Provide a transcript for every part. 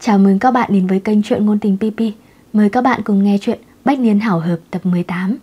Chào mừng các bạn đến với kênh truyện ngôn tình PP. Mời các bạn cùng nghe chuyện Bách Niên Hảo Hợp tập 18.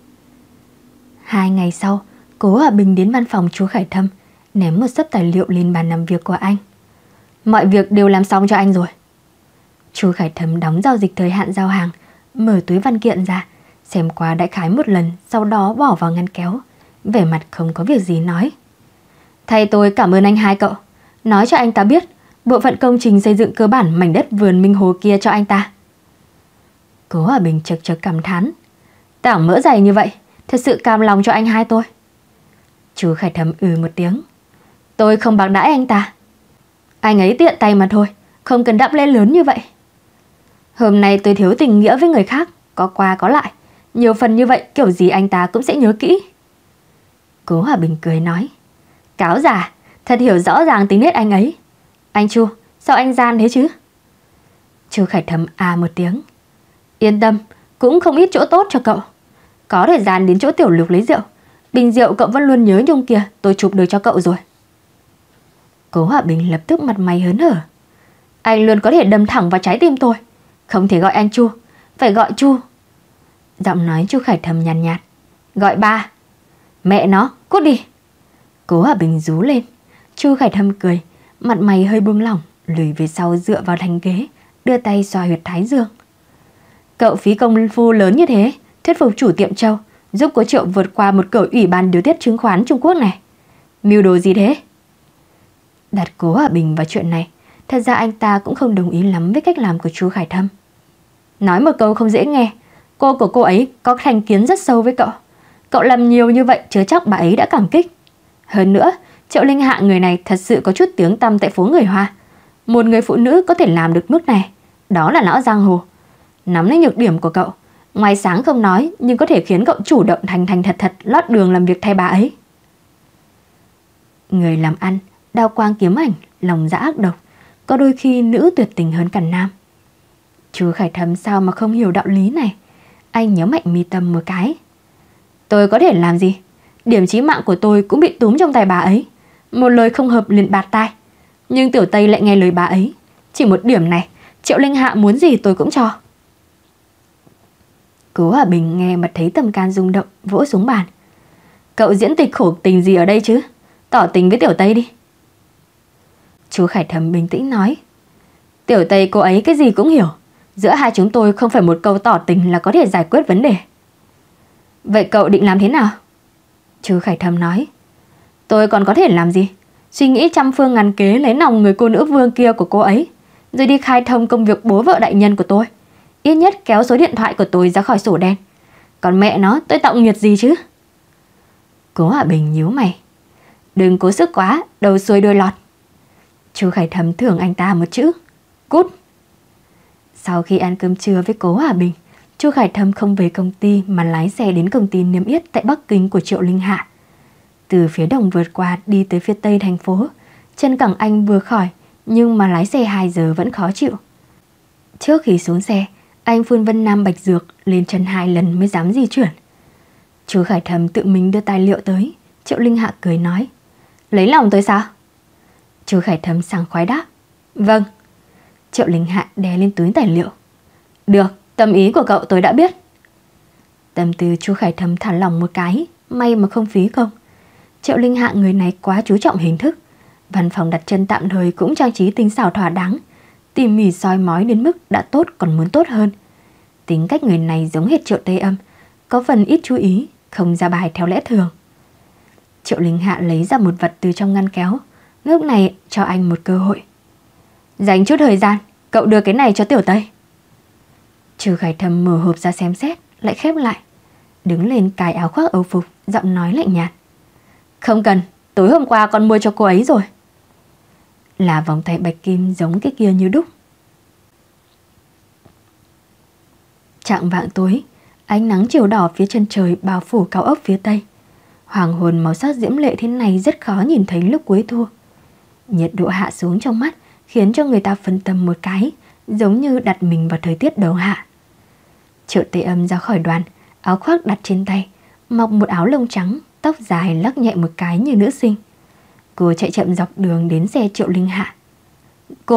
2 ngày sau, Cố Hòa Bình đến văn phòng chú Khải Thâm, ném một xấp tài liệu lên bàn làm việc của anh. Mọi việc đều làm xong cho anh rồi. Chú Khải Thâm đóng giao dịch thời hạn giao hàng, mở túi văn kiện ra, xem qua đại khái một lần, sau đó bỏ vào ngăn kéo, vẻ mặt không có việc gì nói. Thầy tôi cảm ơn anh hai cậu. Nói cho anh ta biết bộ phận công trình xây dựng cơ bản mảnh đất vườn Minh Hồ kia cho anh ta. Cố Hòa Bình chật chật cảm thán. Tảng mỡ dày như vậy, thật sự cam lòng cho anh hai tôi. Chú Khải Thâm một tiếng. Tôi không bạc đãi anh ta. Anh ấy tiện tay mà thôi, không cần đắp lên lớn như vậy. Hôm nay tôi thiếu tình nghĩa với người khác, có qua có lại. Nhiều phần như vậy kiểu gì anh ta cũng sẽ nhớ kỹ. Cố Hòa Bình cười nói. Cáo già, thật hiểu rõ ràng tính nết anh ấy. Anh Chu, sao anh gian thế chứ? Chú Khải Thâm một tiếng. Yên tâm, cũng không ít chỗ tốt cho cậu. Có thời gian đến chỗ Tiểu Lục lấy rượu. Bình rượu cậu vẫn luôn nhớ nhung kìa, tôi chụp được cho cậu rồi. Cố Hòa Bình lập tức mặt mày hớn hở. Anh luôn có thể đâm thẳng vào trái tim tôi. Không thể gọi anh Chu, phải gọi Chu. Giọng nói chú Khải Thâm nhàn nhạt. Gọi ba. Mẹ nó, cút đi. Cố Hòa Bình rú lên. Chú Khải Thâm cười, mặt mày hơi buông lỏng, lùi về sau dựa vào thành ghế, đưa tay xoa huyệt thái dương. Cậu phí công phu lớn như thế, thuyết phục chủ tiệm Châu, giúp Cố Triệu vượt qua một cửa ủy ban điều tiết chứng khoán Trung Quốc này. Mưu đồ gì thế? Đặt Cố Hòa Bình vào chuyện này, thật ra anh ta cũng không đồng ý lắm với cách làm của chú Khải Thâm. Nói một câu không dễ nghe, cô của cô ấy có thành kiến rất sâu với cậu. Cậu làm nhiều như vậy chưa chắc bà ấy đã cảm kích. Hơn nữa, Triệu Linh Hạ người này thật sự có chút tiếng tăm tại phố người Hoa. Một người phụ nữ có thể làm được mức này, đó là lão giang hồ. Nắm lấy nhược điểm của cậu, ngoài sáng không nói, nhưng có thể khiến cậu chủ động thành thật lót đường làm việc thay bà ấy. Người làm ăn, đao quang kiếm ảnh, lòng dạ ác độc, có đôi khi nữ tuyệt tình hơn cả nam. Chú Khải Thâm sao mà không hiểu đạo lý này. Anh nhớ mạnh mi tâm một cái. Tôi có thể làm gì? Điểm chí mạng của tôi cũng bị túm trong tay bà ấy. Một lời không hợp liền bạt tai. Nhưng Tiểu Tây lại nghe lời bà ấy. Chỉ một điểm này, Triệu Linh Hạ muốn gì tôi cũng cho. Cố Hòa Bình nghe mà thấy tâm can rung động, vỗ xuống bàn. Cậu diễn kịch khổ tình gì ở đây chứ? Tỏ tình với Tiểu Tây đi. Chú Khải Thâm bình tĩnh nói. Tiểu Tây cô ấy cái gì cũng hiểu. Giữa hai chúng tôi không phải một câu tỏ tình là có thể giải quyết vấn đề. Vậy cậu định làm thế nào? Chú Khải Thâm nói. Tôi còn có thể làm gì? Suy nghĩ trăm phương ngàn kế lấy lòng người cô nữ vương kia của cô ấy, rồi đi khai thông công việc bố vợ đại nhân của tôi. Ít nhất kéo số điện thoại của tôi ra khỏi sổ đen. Còn mẹ nó, tôi tạo nghiệt gì chứ? Cố Hòa Bình nhíu mày. Đừng cố sức quá, đầu xuôi đuôi lọt. Chú Khải Thâm thưởng anh ta một chữ. Cút. Sau khi ăn cơm trưa với Cố Hòa Bình, chú Khải Thâm không về công ty mà lái xe đến công ty niêm yết tại Bắc Kinh của Triệu Linh Hạ. Từ phía đồng vượt qua đi tới phía tây thành phố, chân cẳng anh vừa khỏi, nhưng mà lái xe 2 giờ vẫn khó chịu. Trước khi xuống xe, anh phun Vân Nam Bạch Dược lên chân 2 lần mới dám di chuyển. Chú Khải Thâm tự mình đưa tài liệu tới. Triệu Linh Hạ cười nói. Lấy lòng tôi sao? Chú Khải Thâm sảng khoái đáp. Vâng. Triệu Linh Hạ đè lên túi tài liệu. Được, tâm ý của cậu tôi đã biết. Tâm tư chú Khải Thâm thả lỏng một cái, may mà không phí công. Triệu Linh Hạ người này quá chú trọng hình thức. Văn phòng đặt chân tạm thời cũng trang trí tinh xảo thỏa đáng, tỉ mỉ soi mói đến mức đã tốt còn muốn tốt hơn. Tính cách người này giống hệt Triệu Tây Âm, có phần ít chú ý, không ra bài theo lẽ thường. Triệu Linh Hạ lấy ra một vật từ trong ngăn kéo, lúc này cho anh một cơ hội. Dành chút thời gian, cậu đưa cái này cho Tiểu Tây. Chú Khải Thâm mở hộp ra xem xét, lại khép lại, đứng lên cài áo khoác âu phục, giọng nói lạnh nhạt. Không cần, tối hôm qua con mua cho cô ấy rồi. Là vòng tay bạch kim giống cái kia như đúc. Chạng vạng tối, ánh nắng chiều đỏ phía chân trời bao phủ cao ốc phía tây. Hoàng hôn màu sắc diễm lệ thế này rất khó nhìn thấy lúc cuối thu. Nhiệt độ hạ xuống trong mắt khiến cho người ta phân tâm một cái, giống như đặt mình vào thời tiết đầu hạ. Triệu Tây Âm ra khỏi đoàn, áo khoác đặt trên tay, mặc một áo lông trắng, tóc dài lắc nhẹ một cái như nữ sinh. Cô chạy chậm dọc đường đến xe Triệu Linh Hạ. Cô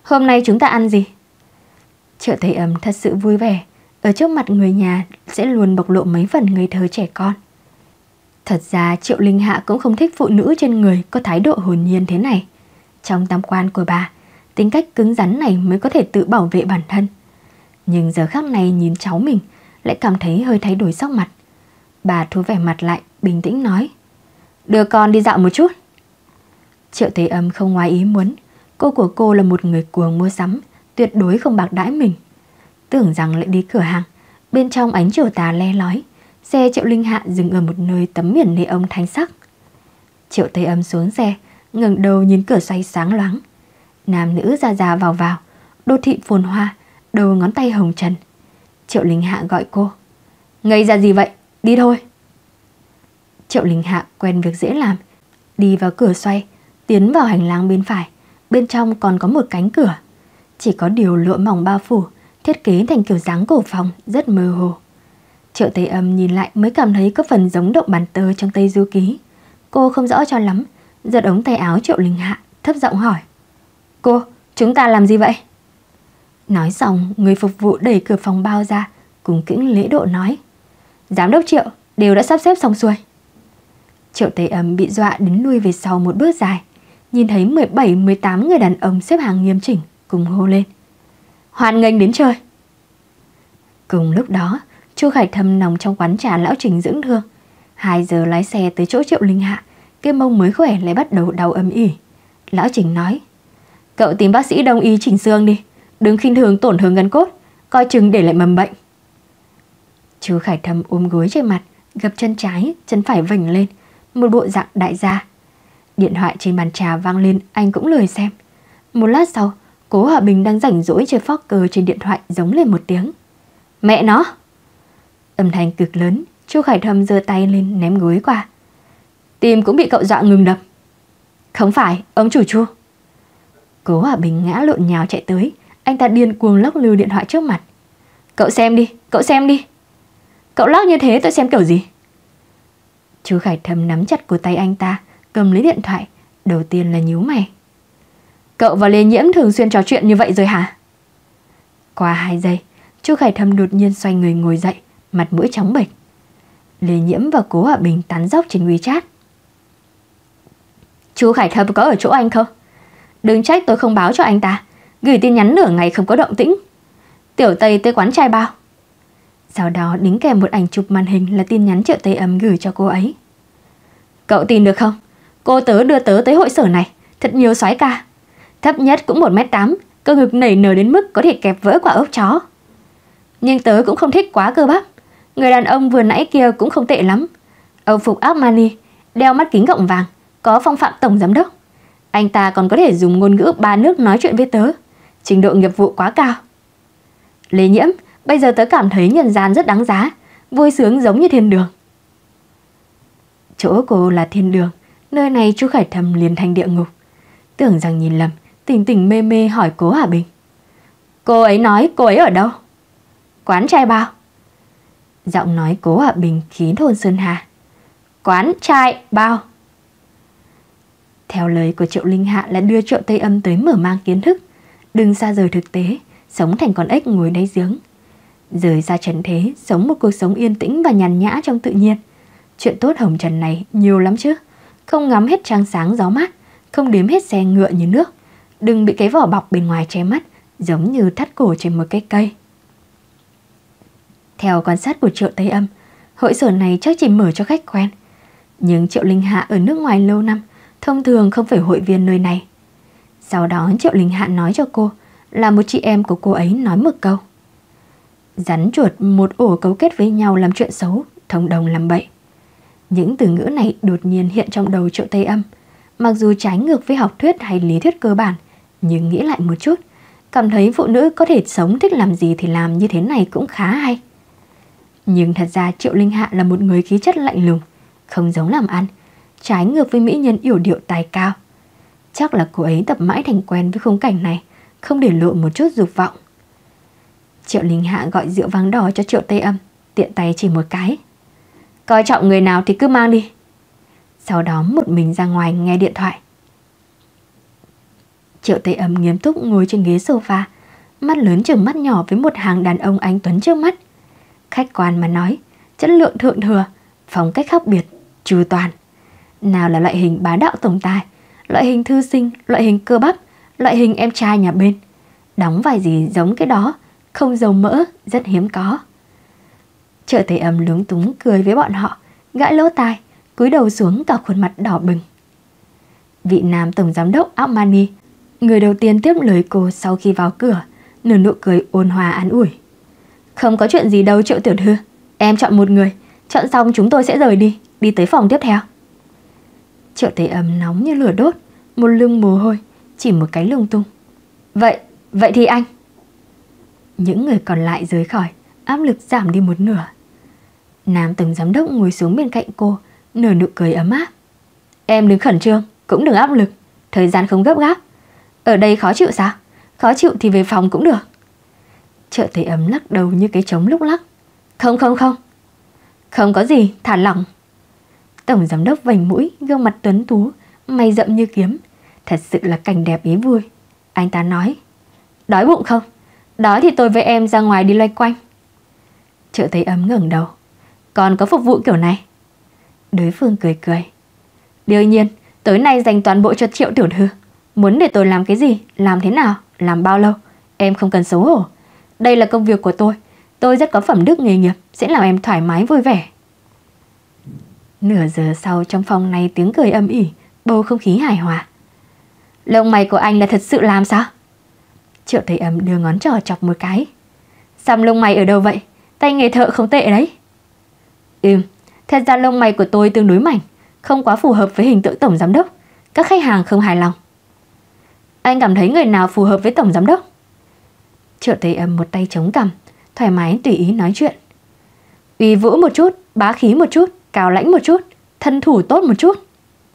hôm nay chúng ta ăn gì? Triệu Tây Âm thật sự vui vẻ, ở trước mặt người nhà sẽ luôn bộc lộ mấy phần ngây thơ trẻ con. Thật ra Triệu Linh Hạ cũng không thích phụ nữ trên người có thái độ hồn nhiên thế này. Trong tam quan của bà, tính cách cứng rắn này mới có thể tự bảo vệ bản thân. Nhưng giờ khắc này nhìn cháu mình lại cảm thấy hơi thay đổi sắc mặt. Bà thu vẻ mặt lại, bình tĩnh nói: đưa con đi dạo một chút. Triệu Tây Âm không ngoài ý muốn. Cô của cô là một người cuồng mua sắm, tuyệt đối không bạc đãi mình. Tưởng rằng lại đi cửa hàng, bên trong ánh chiều tà le lói, xe Triệu Linh Hạ dừng ở một nơi tấm biển neon thanh sắc. Triệu Tây Âm xuống xe, ngẩng đầu nhìn cửa xoay sáng loáng. Nam nữ ra ra vào vào, đô thị phồn hoa, đầu ngón tay hồng trần. Triệu Linh Hạ gọi cô: ngây ra gì vậy, đi thôi. Triệu Linh Hạ quen việc dễ làm, đi vào cửa xoay, tiến vào hành lang bên phải. Bên trong còn có một cánh cửa, chỉ có điều lụa mỏng bao phủ, thiết kế thành kiểu dáng cổ phong, rất mơ hồ. Triệu Tây Âm nhìn lại mới cảm thấy có phần giống động bàn tơ trong Tây Du Ký. Cô không rõ cho lắm, giật ống tay áo Triệu Linh Hạ, thấp giọng hỏi: cô, chúng ta làm gì vậy? Nói xong, người phục vụ đẩy cửa phòng bao ra, cùng kính lễ độ nói: giám đốc Triệu, đều đã sắp xếp xong xuôi. Triệu Tây Âm bị dọa đến lui về sau một bước dài, nhìn thấy 17-18 người đàn ông xếp hàng nghiêm chỉnh, cùng hô lên: hoan nghênh đến chơi. Cùng lúc đó, Chu Khải Thâm nằm trong quán trà lão Trình dưỡng thương. 2 giờ lái xe tới chỗ Triệu Linh Hạ, cái mông mới khỏe lại bắt đầu đau âm ỉ. Lão Trình nói: cậu tìm bác sĩ đông y chỉnh xương đi, đừng khinh thường tổn thương gân cốt, coi chừng để lại mầm bệnh. Chu Khải Thâm ôm gối trên mặt, gập chân trái, chân phải vểnh lên, một bộ dạng đại gia. Điện thoại trên bàn trà vang lên, anh cũng lười xem. Một lát sau, Cố Hòa Bình đang rảnh rỗi chơi poker trên điện thoại giống lên một tiếng: mẹ nó! Âm thanh cực lớn. Chu Khải Thâm giơ tay lên ném gối qua. Tim cũng bị cậu dọa ngừng đập. Không phải, ông chủ Chu. Cố Hòa Bình ngã lộn nhào chạy tới. Anh ta điên cuồng lắc lư điện thoại trước mặt. Cậu xem đi, cậu xem đi. Cậu lắc như thế tôi xem kiểu gì? Chu Khải Thâm nắm chặt cổ tay anh ta, cầm lấy điện thoại. Đầu tiên là nhíu mày. Cậu và Lê Nhiễm thường xuyên trò chuyện như vậy rồi hả? Qua 2 giây, Chu Khải Thâm đột nhiên xoay người ngồi dậy, mặt mũi trắng bệch. Lê Nhiễm và Cố Hòa Bình tán dóc trên WeChat. Chu Khải Thâm có ở chỗ anh không? Đừng trách tôi không báo cho anh ta, gửi tin nhắn nửa ngày không có động tĩnh. Tiểu Tây tới quán trai bao. Sau đó đính kèm một ảnh chụp màn hình là tin nhắn Triệu Tây Âm gửi cho cô ấy. Cậu tin được không? Cô tớ đưa tớ tới hội sở này, thật nhiều soái ca. Thấp nhất cũng 1m8, cơ ngực nảy nở đến mức có thể kẹp vỡ quả ốc chó. Nhưng tớ cũng không thích quá cơ bắp. Người đàn ông vừa nãy kia cũng không tệ lắm. Âu phục Armani, đeo mắt kính gọng vàng, có phong phạm tổng giám đốc. Anh ta còn có thể dùng ngôn ngữ 3 nước nói chuyện với tớ. Trình độ nghiệp vụ quá cao. Lê Nhiễm, bây giờ tớ cảm thấy nhân gian rất đáng giá, vui sướng giống như thiên đường. Chỗ cô là thiên đường, nơi này Chu Khải Thâm liền thành địa ngục. Tưởng rằng nhìn lầm, tỉnh tỉnh mê mê hỏi Cố Hòa Bình. Cô ấy nói cô ấy ở đâu? Quán trai bao. Giọng nói Cố Hòa Bình khí thôn sơn hà. Quán trai bao. Theo lời của Triệu Linh Hạ là đưa Triệu Tây Âm tới mở mang kiến thức, đừng xa rời thực tế, sống thành con ếch ngồi đáy giếng. Rời ra trần thế, sống một cuộc sống yên tĩnh và nhàn nhã trong tự nhiên. Chuyện tốt hồng trần này nhiều lắm chứ. Không ngắm hết trăng sáng gió mát, không đếm hết xe ngựa như nước. Đừng bị cái vỏ bọc bên ngoài che mắt, giống như thắt cổ trên một cái cây. Theo quan sát của Triệu Tây Âm, hội sở này chắc chỉ mở cho khách quen. Nhưng Triệu Linh Hạ ở nước ngoài lâu năm, thông thường không phải hội viên nơi này. Sau đó Triệu Linh Hạ nói cho cô là một chị em của cô ấy nói một câu. Rắn chuột một ổ cấu kết với nhau làm chuyện xấu, thông đồng làm bậy. Những từ ngữ này đột nhiên hiện trong đầu Triệu Tây Âm. Mặc dù trái ngược với học thuyết hay lý thuyết cơ bản, nhưng nghĩ lại một chút, cảm thấy phụ nữ có thể sống thích làm gì thì làm như thế này cũng khá hay. Nhưng thật ra Triệu Linh Hạ là một người khí chất lạnh lùng, không giống làm ăn, trái ngược với mỹ nhân yểu điệu tài cao. Chắc là cô ấy tập mãi thành quen với khung cảnh này, không để lộ một chút dục vọng. Triệu Linh Hạ gọi rượu vang đỏ cho Triệu Tây Âm, tiện tay chỉ một cái. Coi trọng người nào thì cứ mang đi. Sau đó một mình ra ngoài nghe điện thoại. Triệu Tây Âm nghiêm túc ngồi trên ghế sofa, mắt lớn chừng mắt nhỏ với một hàng đàn ông anh tuấn trước mắt. Khách quan mà nói, chất lượng thượng thừa, phong cách khác biệt, chu toàn. Nào là loại hình bá đạo tổng tài, loại hình thư sinh, loại hình cơ bắp, loại hình em trai nhà bên. Đóng vai gì giống cái đó, không dầu mỡ, rất hiếm có. Triệu Tây Âm lúng túng cười với bọn họ, gãi lỗ tai, cúi đầu xuống cả khuôn mặt đỏ bừng. Vị nam tổng giám đốc Armani, người đầu tiên tiếp lời cô sau khi vào cửa, nở nụ cười ôn hòa an ủi. Không có chuyện gì đâu Triệu tiểu thư, em chọn một người, chọn xong chúng tôi sẽ rời đi tới phòng tiếp theo. Triệu Tây Âm nóng như lửa đốt, một lưng mồ hôi, chỉ một cái lung tung. Vậy thì anh. Những người còn lại rời khỏi, áp lực giảm đi một nửa. Nam tổng giám đốc ngồi xuống bên cạnh cô, nở nụ cười ấm áp. Em đừng khẩn trương, cũng đừng áp lực, thời gian không gấp gáp. Ở đây khó chịu sao? Khó chịu thì về phòng cũng được. Triệu Tây Âm lắc đầu như cái trống lúc lắc. Không. Không có gì, thả lỏng. Tổng giám đốc vành mũi, gương mặt tuấn tú, mày rậm như kiếm. Thật sự là cảnh đẹp ý vui. Anh ta nói. Đói bụng không? Đói thì tôi với em ra ngoài đi loanh quanh. Triệu Tây Âm ngẩng đầu. Còn có phục vụ kiểu này? Đối phương cười cười. Đương nhiên, tối nay dành toàn bộ cho Triệu tiểu thư. Muốn để tôi làm cái gì, làm thế nào, làm bao lâu, em không cần xấu hổ. Đây là công việc của tôi rất có phẩm đức nghề nghiệp, sẽ làm em thoải mái vui vẻ. Nửa giờ sau trong phòng này tiếng cười âm ỉ, bầu không khí hài hòa. Lông mày của anh là thật sự làm sao? Triệu Tây Âm đưa ngón trỏ chọc một cái. Xăm lông mày ở đâu vậy? Tay nghề thợ không tệ đấy. Thật ra lông mày của tôi tương đối mảnh, không quá phù hợp với hình tượng tổng giám đốc. Các khách hàng không hài lòng. Anh cảm thấy người nào phù hợp với tổng giám đốc? Triệu Tây Âm một tay chống cằm, thoải mái tùy ý nói chuyện. Uy vũ một chút, bá khí một chút, cao lãnh một chút, thân thủ tốt một chút.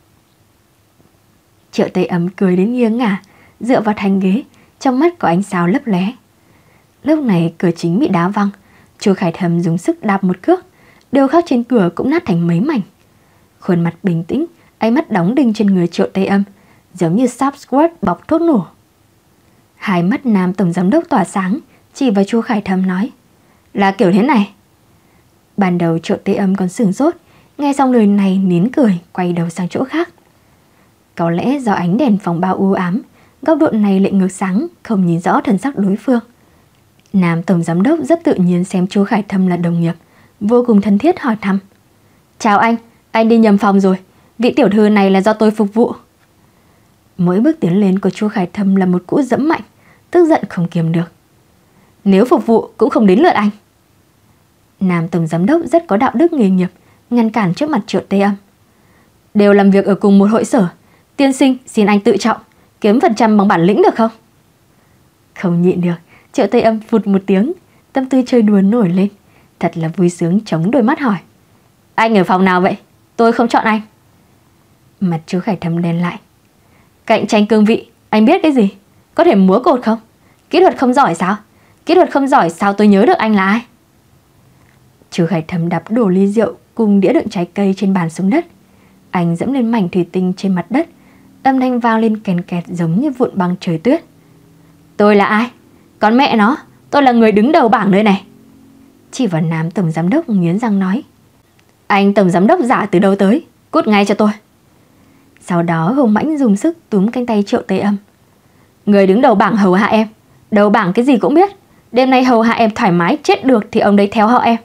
Triệu Tây Âm cười đến nghiêng ngả, dựa vào thành ghế, trong mắt có ánh sao lấp lóe. Lúc này cửa chính bị đá văng, Chu Khải Thâm dùng sức đạp một cước, điều khắc trên cửa cũng nát thành mấy mảnh. Khuôn mặt bình tĩnh, ánh mắt đóng đinh trên người Triệu Tây Âm, giống như sáp squat bọc thuốc nổ. Hai mắt nam tổng giám đốc tỏa sáng, chỉ vào Chu Khải Thâm nói. Là kiểu thế này. Ban đầu Triệu Tây Âm còn sửng sốt, nghe xong lời này nín cười, quay đầu sang chỗ khác. Có lẽ do ánh đèn phòng bao u ám, góc độ này lại ngược sáng, không nhìn rõ thần sắc đối phương. Nam tổng giám đốc rất tự nhiên xem Chu Khải Thâm là đồng nghiệp, vô cùng thân thiết hỏi thăm. Chào anh đi nhầm phòng rồi, vị tiểu thư này là do tôi phục vụ. Mỗi bước tiến lên của Chu Khải Thâm là một cú dẫm mạnh, tức giận không kiềm được. Nếu phục vụ cũng không đến lượt anh. Nam tổng giám đốc rất có đạo đức nghề nghiệp, ngăn cản trước mặt Triệu Tây Âm. Đều làm việc ở cùng một hội sở, tiên sinh xin anh tự trọng, kiếm phần trăm bằng bản lĩnh được không? Không nhịn được, Triệu Tây Âm phụt một tiếng, tâm tư chơi đùa nổi lên, thật là vui sướng chống đôi mắt hỏi. Anh ở phòng nào vậy? Tôi không chọn anh. Mặt chú Khải Thâm đen lại. Cạnh tranh cương vị, anh biết cái gì? Có thể múa cột không? Kỹ thuật không giỏi sao? Kỹ thuật không giỏi sao tôi nhớ được anh là ai? Chú Khải Thâm đập đổ ly rượu cùng đĩa đựng trái cây trên bàn xuống đất. Anh dẫm lên mảnh thủy tinh trên mặt đất, âm thanh vang lên kèn kẹt giống như vụn băng trời tuyết. Tôi là ai? Con mẹ nó, tôi là người đứng đầu bảng nơi này. Chỉ vào Nam tổng giám đốc nghiến răng nói. Anh tổng giám đốc giả từ đâu tới, cút ngay cho tôi. Sau đó Hồng Mãnh dùng sức túm cánh tay Triệu Tây Âm. Người đứng đầu bảng hầu hạ em, đầu bảng cái gì cũng biết. Đêm nay hầu hạ em thoải mái, chết được thì ông đấy theo họ em.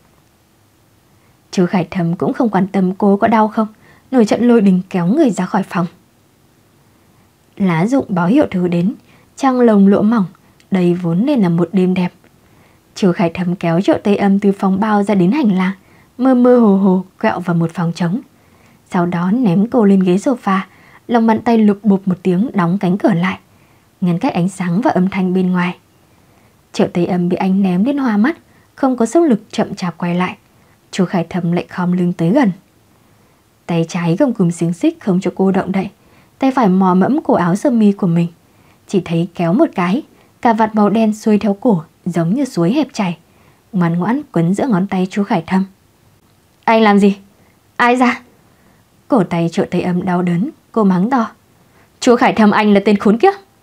Chú Khải Thâm cũng không quan tâm cô có đau không, nổi trận lôi đình kéo người ra khỏi phòng. Lá rụng báo hiệu thứ đến, trăng lồng lụa mỏng, đây vốn nên là một đêm đẹp. Chú Khải Thâm kéo Triệu Tây Âm từ phòng bao ra đến hành lang, mơ mơ hồ hồ quẹo vào một phòng trống. Sau đó ném cô lên ghế sofa, lòng bàn tay lục bụp một tiếng đóng cánh cửa lại, ngăn cách ánh sáng và âm thanh bên ngoài. Triệu Tây Âm bị anh ném đến hoa mắt, không có sức lực chậm chạp quay lại. Chú Khải Thâm lại khom lưng tới gần. Tay trái gông cùm xiềng xích không cho cô động đậy, tay phải mò mẫm cổ áo sơ mi của mình. Chỉ thấy kéo một cái, cà vạt màu đen xuôi theo cổ giống như suối hẹp chảy, ngoan ngoãn quấn giữa ngón tay chú Khải Thâm. Anh làm gì? Ai ra? Cổ tay Triệu Tây Âm đau đớn, cô mắng to. Chú Khải Thâm anh là tên khốn kiếp,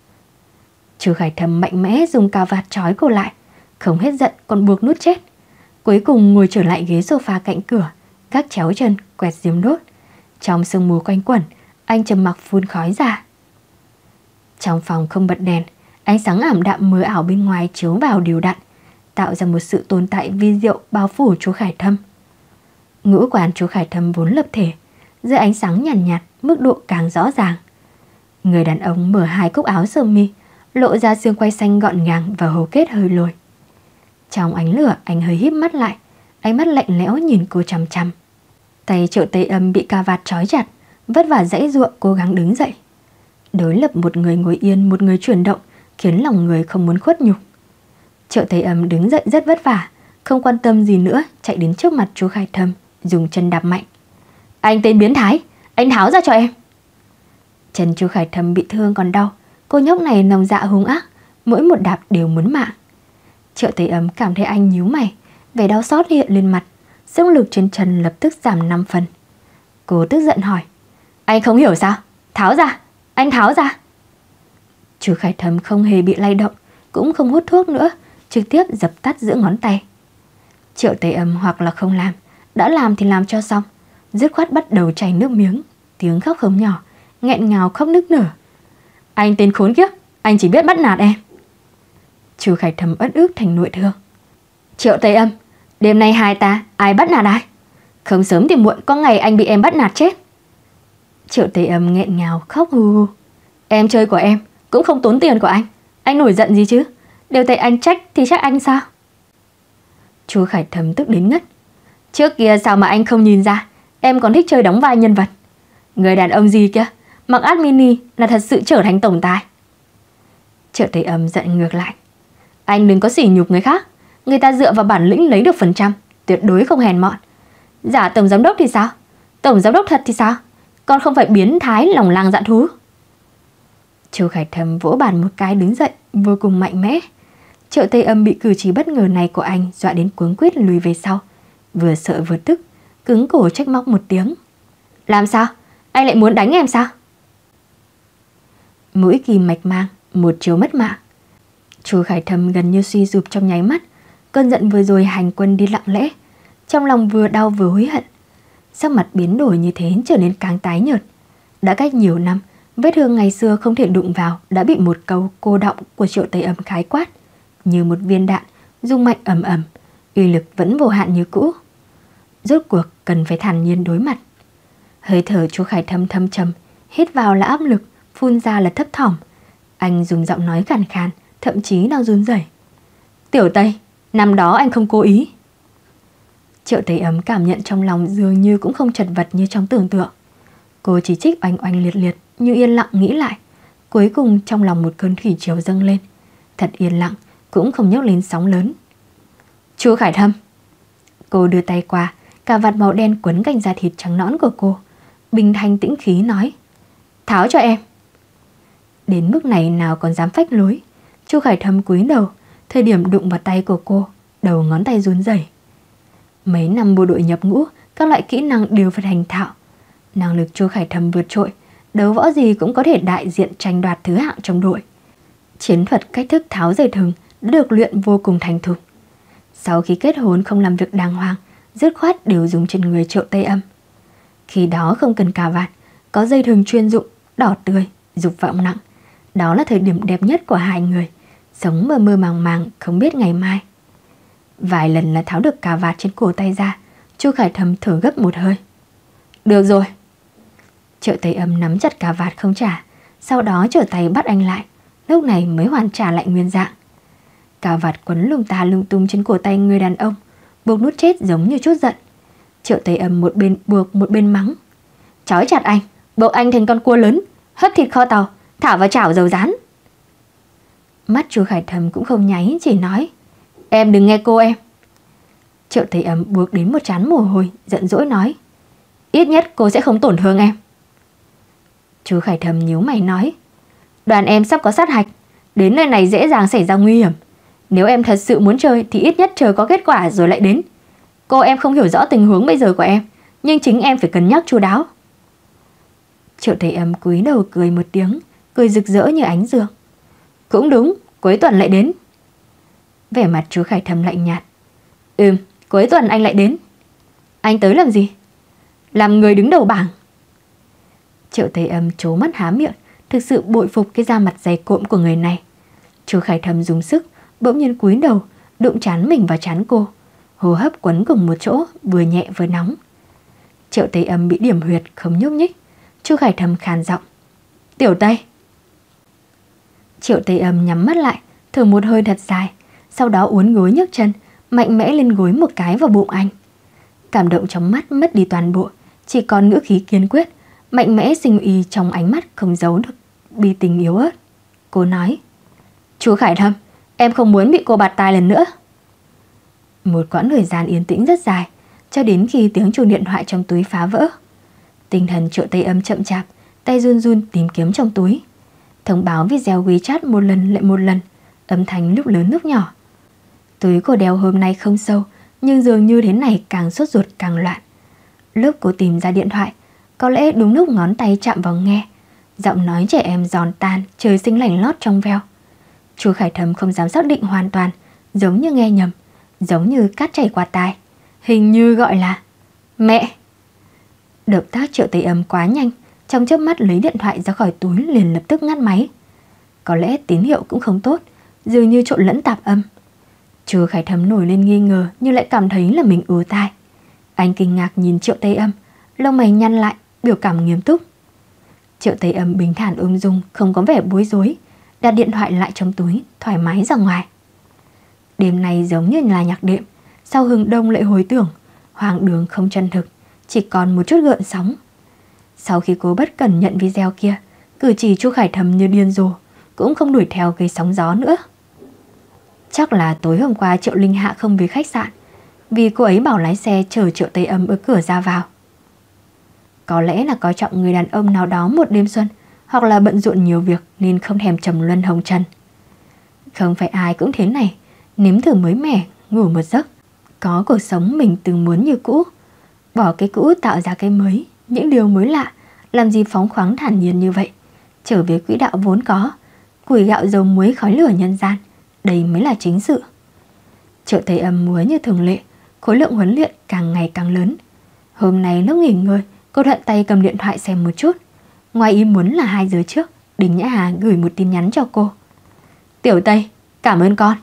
Chú Khải Thâm mạnh mẽ dùng cà vạt trói cô lại, không hết giận còn buộc nút chết. Cuối cùng ngồi trở lại ghế sofa cạnh cửa, gác chéo chân, quẹt diêm đốt. Trong sương mù quanh quẩn, anh trầm mặc phun khói ra. Trong phòng không bật đèn, ánh sáng ảm đạm mờ ảo bên ngoài chiếu vào đều đặn, tạo ra một sự tồn tại vi diệu bao phủ chú Khải Thâm. Ngũ quan chú Khải Thâm vốn lập thể, dưới ánh sáng nhàn nhạt, mức độ càng rõ ràng. Người đàn ông mở hai cúc áo sơ mi, lộ ra xương quai xanh gọn gàng và hầu kết hơi lồi. Trong ánh lửa, anh hơi híp mắt lại, ánh mắt lạnh lẽo nhìn cô chằm chằm. Tay Triệu Tây Âm bị cà vạt trói chặt, vất vả giãy giụa cố gắng đứng dậy. Đối lập một người ngồi yên, một người chuyển động, khiến lòng người không muốn khuất nhục. Triệu Tây Âm đứng dậy rất vất vả, không quan tâm gì nữa, chạy đến trước mặt chú Khải Thâm, dùng chân đạp mạnh. Anh tên biến thái, anh tháo ra cho em. Chân chú Khải Thâm bị thương còn đau, cô nhóc này lòng dạ hung ác, mỗi một đạp đều muốn mạng. Triệu Tây Âm cảm thấy anh nhíu mày, vẻ đau xót hiện lên mặt, sức lực trên chân lập tức giảm 5 phần. Cô tức giận hỏi, anh không hiểu sao? Tháo ra, anh tháo ra. Chú Khải Thâm không hề bị lay động, cũng không hút thuốc nữa, trực tiếp dập tắt giữa ngón tay. Triệu Tây Âm hoặc là không làm, đã làm thì làm cho xong, dứt khoát bắt đầu chảy nước miếng, tiếng khóc không nhỏ, nghẹn ngào khóc nức nở. Anh tên khốn kiếp, anh chỉ biết bắt nạt em. Chú Khải Thâm uất ức thành nội thương. Triệu Tây Âm, đêm nay hai ta ai bắt nạt ai? Không sớm thì muộn có ngày anh bị em bắt nạt chết. Triệu Tây Âm nghẹn ngào khóc hù hù. Em chơi của em, cũng không tốn tiền của anh nổi giận gì chứ? Đều tại anh trách thì trách anh sao? Chú Khải Thâm tức đến ngất. Trước kia sao mà anh không nhìn ra, em còn thích chơi đóng vai nhân vật. Người đàn ông gì kia, mặc át mini là thật sự trở thành tổng tài. Triệu Tây Âm giận ngược lại. Anh đừng có sỉ nhục người khác, người ta dựa vào bản lĩnh lấy được phần trăm, tuyệt đối không hèn mọn. Giả tổng giám đốc thì sao? Tổng giám đốc thật thì sao? Con không phải biến thái lòng lang dạ thú. Chú Khải Thâm vỗ bàn một cái đứng dậy, vô cùng mạnh mẽ. Triệu Tây Âm bị cử chỉ bất ngờ này của anh dọa đến cuống quýt lùi về sau, vừa sợ vừa tức, cứng cổ trách móc một tiếng. Làm sao? Anh lại muốn đánh em sao? Mũi kim mạch mang, một chiều mất mạng. Chú Khải Thâm gần như suy sụp trong nháy mắt. Cơn giận vừa rồi hành quân đi lặng lẽ, trong lòng vừa đau vừa hối hận. Sắc mặt biến đổi như thế trở nên càng tái nhợt. Đã cách nhiều năm, vết thương ngày xưa không thể đụng vào đã bị một câu cô đọng của Triệu Tây Âm khái quát, như một viên đạn rung mạnh ầm ầm, uy lực vẫn vô hạn như cũ. Rốt cuộc cần phải thản nhiên đối mặt. Hơi thở chú Khải Thâm thâm trầm, hít vào là áp lực, phun ra là thấp thỏm. Anh dùng giọng nói khàn khàn, thậm chí đang run rẩy. Tiểu Tây, năm đó anh không cố ý. Triệu Tây Âm cảm nhận trong lòng dường như cũng không chật vật như trong tưởng tượng. Cô chỉ trích oanh oanh liệt liệt, như yên lặng nghĩ lại. Cuối cùng trong lòng một cơn thủy triều dâng lên. Thật yên lặng, cũng không nhấc lên sóng lớn. Chú Khải Thâm. Cô đưa tay qua, cà vạt màu đen quấn cành da thịt trắng nõn của cô, bình thanh tĩnh khí nói. Tháo cho em. Đến mức này nào còn dám phách lối. Chú Khải Thâm cúi đầu, thời điểm đụng vào tay của cô, đầu ngón tay run rẩy. Mấy năm bộ đội nhập ngũ, các loại kỹ năng đều phải thành thạo. Năng lực Chu Khải Thâm vượt trội, đấu võ gì cũng có thể đại diện tranh đoạt thứ hạng trong đội. Chiến thuật cách thức tháo dây thừng đã được luyện vô cùng thành thục. Sau khi kết hôn không làm việc đàng hoàng, dứt khoát đều dùng trên người Triệu Tây Âm. Khi đó không cần cà vạt, có dây thừng chuyên dụng, đỏ tươi, dục vọng nặng. Đó là thời điểm đẹp nhất của hai người, sống mơ mơ màng màng không biết ngày mai. Vài lần là tháo được cà vạt trên cổ tay ra, Chu Khải Thâm thở gấp một hơi. Được rồi. Triệu Tây Âm nắm chặt cà vạt không trả, sau đó trở tay bắt anh lại, lúc này mới hoàn trả lại nguyên dạng. Cà vạt quấn lung ta lung tung trên cổ tay người đàn ông, buộc nút chết giống như chút giận. Triệu Tây Âm một bên buộc một bên mắng. Trói chặt anh, buộc anh thành con cua lớn, hấp thịt kho tàu, thả vào chảo dầu rán. Mắt Chu Khải Thâm cũng không nháy, chỉ nói. Em đừng nghe cô em. Triệu Tây Âm buộc đến một trán mồ hôi, giận dỗi nói. Ít nhất cô sẽ không tổn thương em. Chu Khải Thâm nhíu mày nói. Đoàn em sắp có sát hạch, đến nơi này dễ dàng xảy ra nguy hiểm. Nếu em thật sự muốn chơi thì ít nhất chờ có kết quả rồi lại đến. Cô em không hiểu rõ tình huống bây giờ của em, nhưng chính em phải cân nhắc chu đáo. Triệu Tây Âm cúi đầu cười một tiếng, cười rực rỡ như ánh dương. Cũng đúng, cuối tuần lại đến. Vẻ mặt chú Khải Thâm lạnh nhạt. Cuối tuần anh lại đến. Anh tới làm gì? Làm người đứng đầu bảng. Triệu Tây Âm trố mắt há miệng, thực sự bội phục cái da mặt dày cộm của người này. Chú Khải Thâm dùng sức, bỗng nhiên cúi đầu, đụng trán mình vào trán cô. Hô hấp quấn cùng một chỗ, vừa nhẹ vừa nóng. Triệu Tây Âm bị điểm huyệt không nhúc nhích. Chú Khải Thâm khàn giọng. Tiểu Tây. Triệu Tây Âm nhắm mắt lại, thở một hơi thật dài, sau đó uốn gối nhấc chân, mạnh mẽ lên gối một cái vào bụng anh. Cảm động trong mắt mất đi toàn bộ, chỉ còn ngữ khí kiên quyết, mạnh mẽ sinh uy trong ánh mắt không giấu được bi tình yếu ớt. Cô nói. Chú Khải Thâm, em không muốn bị cô bạt tai lần nữa. Một quãng thời gian yên tĩnh rất dài, cho đến khi tiếng chuông điện thoại trong túi phá vỡ. Tinh thần Triệu Tây Âm chậm chạp, tay run run tìm kiếm trong túi. Thông báo video WeChat một lần lại một lần, âm thanh lúc lớn lúc nhỏ. Túi cô đeo hôm nay không sâu, nhưng dường như thế này càng sốt ruột càng loạn. Lúc cô tìm ra điện thoại, có lẽ đúng lúc ngón tay chạm vào nghe, giọng nói trẻ em giòn tan, trời sinh lạnh lót trong veo. Chú Khải Thâm không dám xác định hoàn toàn, giống như nghe nhầm, giống như cát chảy qua tai. Hình như gọi là mẹ. Động tác Triệu Tây Âm quá nhanh, trong chớp mắt lấy điện thoại ra khỏi túi liền lập tức ngắt máy. Có lẽ tín hiệu cũng không tốt, dường như trộn lẫn tạp âm. Chú Khải Thâm nổi lên nghi ngờ, nhưng lại cảm thấy là mình ù tai. Anh kinh ngạc nhìn Triệu Tây Âm, lông mày nhăn lại, biểu cảm nghiêm túc. Triệu Tây Âm bình thản ung dung, không có vẻ bối rối, đặt điện thoại lại trong túi, thoải mái ra ngoài. Đêm này giống như là nhạc đệm, sau hừng đông lại hồi tưởng, hoang đường không chân thực, chỉ còn một chút gợn sóng. Sau khi cô bất cẩn nhận video kia, cử chỉ chú Khải Thâm như điên rồ, cũng không đuổi theo gây sóng gió nữa. Chắc là tối hôm qua Triệu Linh Hạ không về khách sạn, vì cô ấy bảo lái xe chở Triệu Tây Âm ở cửa ra vào. Có lẽ là coi trọng người đàn ông nào đó một đêm xuân, hoặc là bận rộn nhiều việc nên không thèm trầm luân hồng trần. Không phải ai cũng thế này, nếm thử mới mẻ, ngủ một giấc, có cuộc sống mình từng muốn như cũ, bỏ cái cũ tạo ra cái mới, những điều mới lạ, làm gì phóng khoáng thản nhiên như vậy, trở về quỹ đạo vốn có, củi gạo dầu muối khói lửa nhân gian, đây mới là chính sự. Triệu Tây Âm múa như thường lệ, khối lượng huấn luyện càng ngày càng lớn. Hôm nay lúc nghỉ ngơi, cô thuận tay cầm điện thoại xem một chút. Ngoài ý muốn là 2 giờ trước, Đinh Nhã Hà gửi một tin nhắn cho cô. Tiểu Tây, cảm ơn con.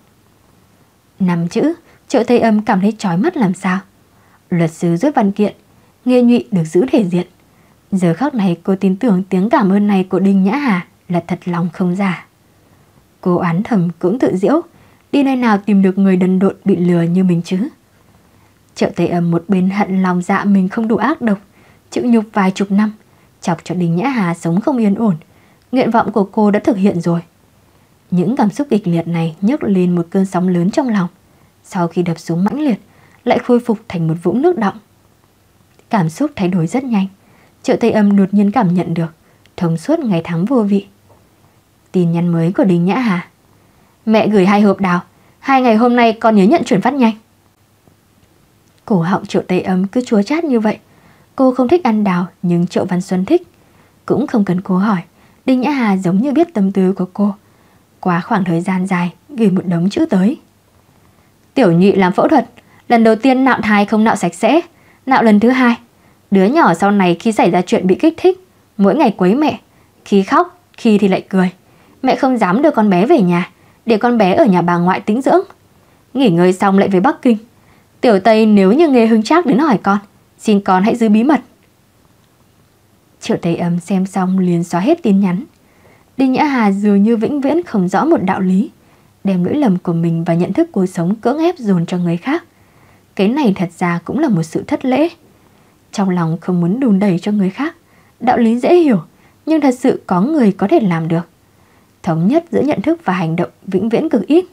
5 chữ, Triệu Tây Âm cảm thấy chói mắt làm sao. Luật sư rút văn kiện, Nghê Nhụy được giữ thể diện. Giờ khắc này cô tin tưởng tiếng cảm ơn này của Đinh Nhã Hà là thật lòng không giả. Cô oán thầm cũng tự giễu, đi nơi nào tìm được người đần độn bị lừa như mình chứ. Triệu Tây Âm một bên hận lòng dạ mình không đủ ác độc, chịu nhục vài chục năm, chọc cho Đinh Nhã Hà sống không yên ổn. Nguyện vọng của cô đã thực hiện rồi. Những cảm xúc kịch liệt này nhấc lên một cơn sóng lớn trong lòng. Sau khi đập xuống mãnh liệt, lại khôi phục thành một vũng nước đọng. Cảm xúc thay đổi rất nhanh. Triệu Tây Âm đột nhiên cảm nhận được thông suốt ngày tháng vô vị. Tin nhắn mới của Đinh Nhã Hà. Mẹ gửi 2 hộp đào, 2 ngày hôm nay con nhớ nhận chuyển phát nhanh. Cổ họng Triệu Tây Âm cứ chúa chát như vậy. Cô không thích ăn đào, nhưng Triệu Văn Xuân thích. Cũng không cần cô hỏi, Đinh Nhã Hà giống như biết tâm tư của cô. Qua khoảng thời gian dài, gửi một đống chữ tới. Tiểu Nhụy làm phẫu thuật, lần đầu tiên nạo thai không nạo sạch sẽ, nạo lần thứ 2. Đứa nhỏ sau này khi xảy ra chuyện bị kích thích, mỗi ngày quấy mẹ, khi khóc, khi thì lại cười. Mẹ không dám đưa con bé về nhà, để con bé ở nhà bà ngoại tĩnh dưỡng. Nghỉ ngơi xong lại về Bắc Kinh. Tiểu Tây nếu như Nghê Hưng Trác đến hỏi con, xin con hãy giữ bí mật. Triệu Tây Âm xem xong liền xóa hết tin nhắn. Đinh Nhã Hà dường như vĩnh viễn không rõ một đạo lý, đem lỗi lầm của mình và nhận thức cuộc sống cưỡng ép dồn cho người khác. Cái này thật ra cũng là một sự thất lễ. Trong lòng không muốn đùn đẩy cho người khác, đạo lý dễ hiểu, nhưng thật sự có người có thể làm được. Thống nhất giữa nhận thức và hành động vĩnh viễn cực ít.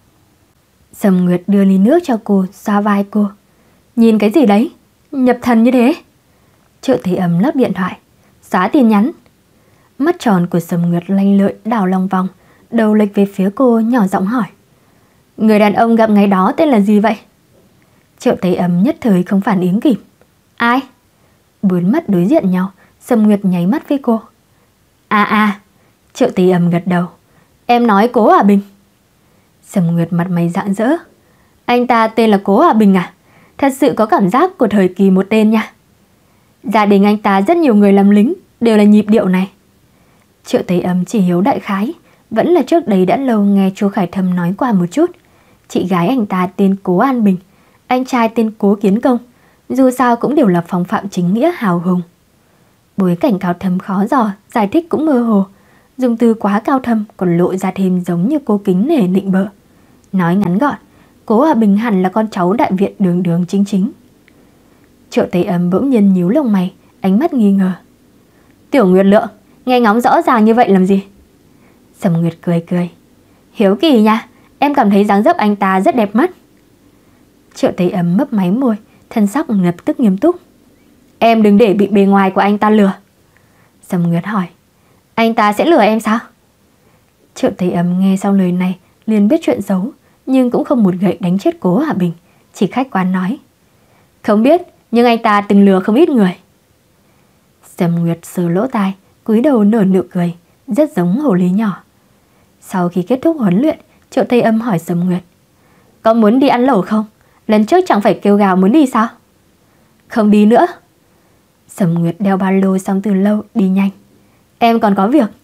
Sầm Nguyệt đưa ly nước cho cô, xoa vai cô. Nhìn cái gì đấy? Nhập thần như thế. Triệu Tây Âm lướt điện thoại, xóa tin nhắn. Mắt tròn của Sầm Nguyệt lanh lợi đảo lòng vòng, đầu lệch về phía cô nhỏ giọng hỏi. Người đàn ông gặp ngày đó tên là gì vậy? Triệu Tây Âm nhất thời không phản ứng kịp. Ai? Bốn mắt đối diện nhau, Sầm Nguyệt nháy mắt với cô. Triệu Tây Âm gật đầu. Em nói Cố Hòa Bình. Sầm Nguyệt mặt mày rạng rỡ. Anh ta tên là Cố Hòa Bình à? Thật sự có cảm giác của thời kỳ một tên nha. Gia đình anh ta rất nhiều người làm lính, đều là nhịp điệu này. Triệu Tây Âm chỉ hiếu đại khái, vẫn là trước đây đã lâu nghe chú Khải Thâm nói qua một chút. Chị gái anh ta tên Cố An Bình, anh trai tên Cố Kiến Công, dù sao cũng đều là phong phạm chính nghĩa hào hùng. Bối cảnh cao thâm khó dò, giải thích cũng mơ hồ, dùng từ quá cao thâm còn lộ ra thêm giống như cô kính nể nịnh bợ. Nói ngắn gọn, Cố Hòa Bình hẳn là con cháu đại viện đường đường chính chính. Triệu Tây Âm bỗng nhiên nhíu lông mày, ánh mắt nghi ngờ. Tiểu Nguyệt Lượng, nghe ngóng rõ ràng như vậy làm gì? Sầm Nguyệt cười cười. Hiếu kỳ nha, em cảm thấy dáng dấp anh ta rất đẹp mắt. Triệu Tây Âm mấp máy môi, thân sắc lập tức nghiêm túc. Em đừng để bị bề ngoài của anh ta lừa. Sầm Nguyệt hỏi. Anh ta sẽ lừa em sao? Triệu Tây Âm nghe sau lời này liền biết chuyện xấu, nhưng cũng không một gậy đánh chết Cố Hòa Bình, chỉ khách quan nói. Không biết, nhưng anh ta từng lừa không ít người. Sầm Nguyệt sờ lỗ tai, cúi đầu nở nụ cười, rất giống hồ ly nhỏ. Sau khi kết thúc huấn luyện, Triệu Tây Âm hỏi Sầm Nguyệt. Có muốn đi ăn lẩu không? Lần trước chẳng phải kêu gào muốn đi sao? Không đi nữa. Sầm Nguyệt đeo ba lô xong từ lâu, đi nhanh. Em còn có việc.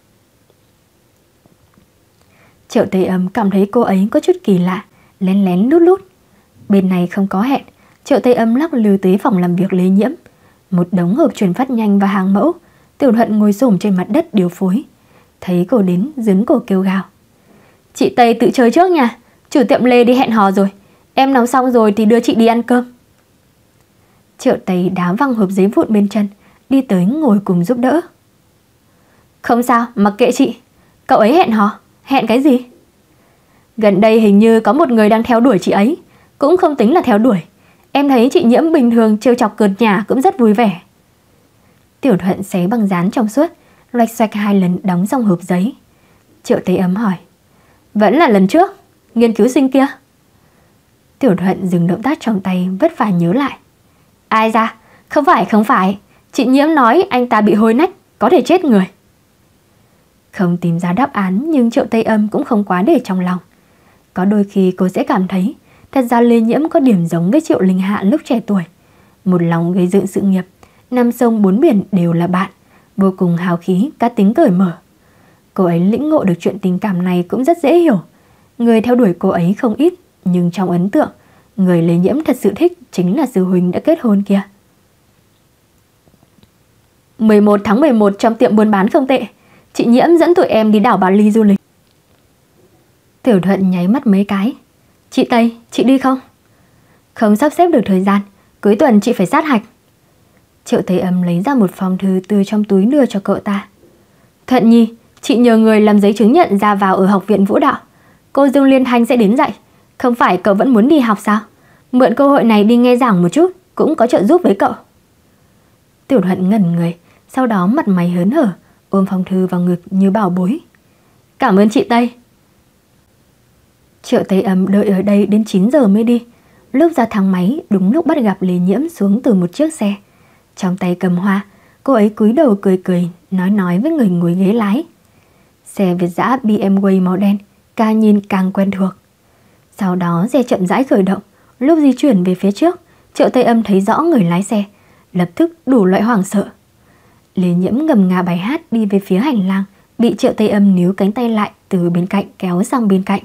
Triệu Tây Âm cảm thấy cô ấy có chút kỳ lạ, lén lén lút lút. Bên này không có hẹn, Triệu Tây Âm lắc lư tới phòng làm việc Lê Nhiễm. Một đống hộp chuyển phát nhanh và hàng mẫu. Tiểu Thuận ngồi xổm trên mặt đất điều phối. Thấy cô đến, dướn cổ kêu gào. Chị Tây tự chơi trước nha, chủ tiệm Lê đi hẹn hò rồi. Em nấu xong rồi thì đưa chị đi ăn cơm. Triệu Tây đá văng hộp giấy vụn bên chân, đi tới ngồi cùng giúp đỡ. Không sao, mặc kệ chị. Cậu ấy hẹn hò, hẹn cái gì? Gần đây hình như có một người đang theo đuổi chị ấy. Cũng không tính là theo đuổi. Em thấy chị Nhiễm bình thường trêu chọc cợt nhả cũng rất vui vẻ. Tiểu Thuận xé băng dán trong suốt, loạch xoạch 2 lần đóng xong hộp giấy. Triệu Tây Âm hỏi. Vẫn là lần trước, nghiên cứu sinh kia. Tiểu Thuận dừng động tác trong tay, vất vả nhớ lại. Ai ra, không phải. Chị Nhiễm nói anh ta bị hôi nách, có thể chết người. Không tìm ra đáp án, nhưng Triệu Tây Âm cũng không quá để trong lòng. Có đôi khi cô sẽ cảm thấy thật ra Lê Nhiễm có điểm giống với Triệu Linh Hạ lúc trẻ tuổi. Một lòng gây dựng sự nghiệp, năm sông bốn biển đều là bạn, vô cùng hào khí, cá tính cởi mở. Cô ấy lĩnh ngộ được chuyện tình cảm này cũng rất dễ hiểu. Người theo đuổi cô ấy không ít, nhưng trong ấn tượng, người Lê Nhiễm thật sự thích chính là sư huynh đã kết hôn kia. 11 tháng 11 trong tiệm buôn bán không tệ. Chị Nhiễm dẫn tụi em đi đảo Bà Ly du lịch. Tiểu Thuận nháy mắt mấy cái. Chị Tây, chị đi không? Không sắp xếp được thời gian, cuối tuần chị phải sát hạch. Triệu Tây Âm lấy ra một phong thư từ trong túi đưa cho cậu ta. Thuận Nhi, chị nhờ người làm giấy chứng nhận ra vào ở học viện vũ đạo. Cô Dương Liên Thanh sẽ đến dạy. Không phải cậu vẫn muốn đi học sao? Mượn cơ hội này đi nghe giảng một chút, cũng có trợ giúp với cậu. Tiểu Thuận ngẩn người, sau đó mặt mày hớn hở, ôm phong thư vào ngực như bảo bối. Cảm ơn chị Tây. Triệu Tây Âm đợi ở đây đến 9 giờ mới đi. Lúc ra thang máy, đúng lúc bắt gặp Lê Nhiễm xuống từ một chiếc xe. Trong tay cầm hoa, cô ấy cúi đầu cười cười, nói với người ngồi ghế lái. Xe Việt dã BMW màu đen, càng nhìn càng quen thuộc. Sau đó xe chậm rãi khởi động. Lúc di chuyển về phía trước, Triệu Tây Âm thấy rõ người lái xe, lập tức đủ loại hoảng sợ. Lê Nhiễm ngầm ngà bài hát đi về phía hành lang, bị Triệu Tây Âm níu cánh tay lại từ bên cạnh kéo sang bên cạnh.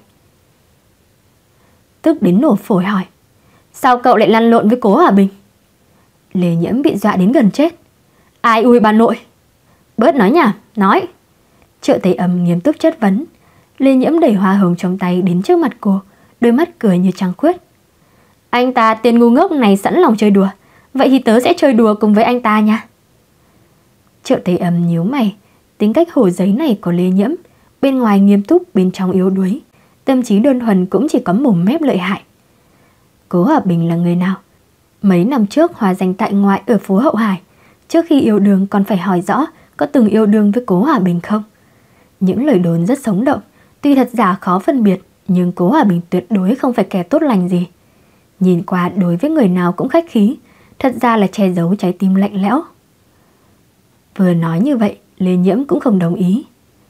Tức đến nổ phổi hỏi. Sao cậu lại lăn lộn với Cố Hòa Bình? Lê Nhiễm bị dọa đến gần chết. Ai ui bà nội. Bớt nói nhảm, nói. Triệu Tây Âm nghiêm túc chất vấn. Lê Nhiễm đẩy hoa hồng trong tay đến trước mặt cô, đôi mắt cười như trăng khuyết. Anh ta tên ngu ngốc này sẵn lòng chơi đùa, vậy thì tớ sẽ chơi đùa cùng với anh ta nha. Triệu Tây Âm nhíu mày. Tính cách hồ giấy này của Lê Nhiễm, bên ngoài nghiêm túc, bên trong yếu đuối, tâm trí đơn thuần cũng chỉ có mồm mép lợi hại. Cố Hòa Bình là người nào? Mấy năm trước hòa danh tại ngoại ở phố Hậu Hải. Trước khi yêu đương còn phải hỏi rõ có từng yêu đương với Cố Hòa Bình không. Những lời đồn rất sống động, tuy thật giả khó phân biệt, nhưng Cố Hòa Bình tuyệt đối không phải kẻ tốt lành gì. Nhìn qua đối với người nào cũng khách khí, thật ra là che giấu trái tim lạnh lẽo. Vừa nói như vậy, Lê Nhiễm cũng không đồng ý.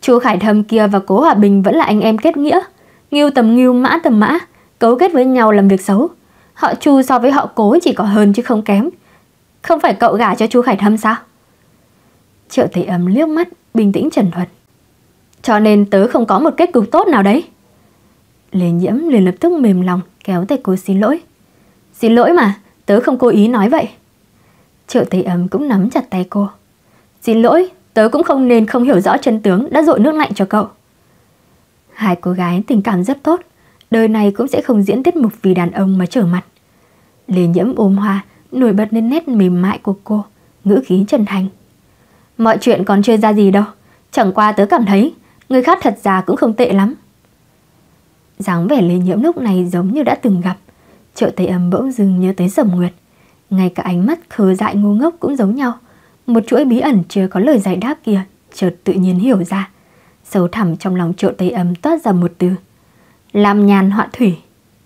Chu Khải Thâm kia và Cố Hòa Bình vẫn là anh em kết nghĩa, ngưu tầm ngưu, mã tầm mã, cấu kết với nhau làm việc xấu. Họ Chu so với họ Cố chỉ có hơn chứ không kém. Không phải cậu gả cho Chu Khải Thâm sao? Triệu Thế Âm liếc mắt, bình tĩnh trần thuật. Cho nên tớ không có một kết cục tốt nào đấy. Lê Nhiễm liền lập tức mềm lòng kéo tay cô xin lỗi. Xin lỗi mà, tớ không cố ý nói vậy. Triệu Thế Âm cũng nắm chặt tay cô. Xin lỗi, tớ cũng không nên không hiểu rõ chân tướng đã dội nước lạnh cho cậu. Hai cô gái tình cảm rất tốt, đời này cũng sẽ không diễn tiết mục vì đàn ông mà trở mặt. Lê Nhiễm ôm hoa, nổi bật lên nét mềm mại của cô, ngữ khí chân thành. Mọi chuyện còn chưa ra gì đâu, chẳng qua tớ cảm thấy người khác thật ra cũng không tệ lắm. Dáng vẻ Lê Nhiễm lúc này giống như đã từng gặp. Triệu Thế Âm bỗng dưng nhớ tới Sầm Nguyệt. Ngay cả ánh mắt khờ dại ngu ngốc cũng giống nhau. Một chuỗi bí ẩn chưa có lời giải đáp kia chợt tự nhiên hiểu ra. Sâu thẳm trong lòng Triệu Thế Âm toát ra một từ: làm nhàn họa thủy.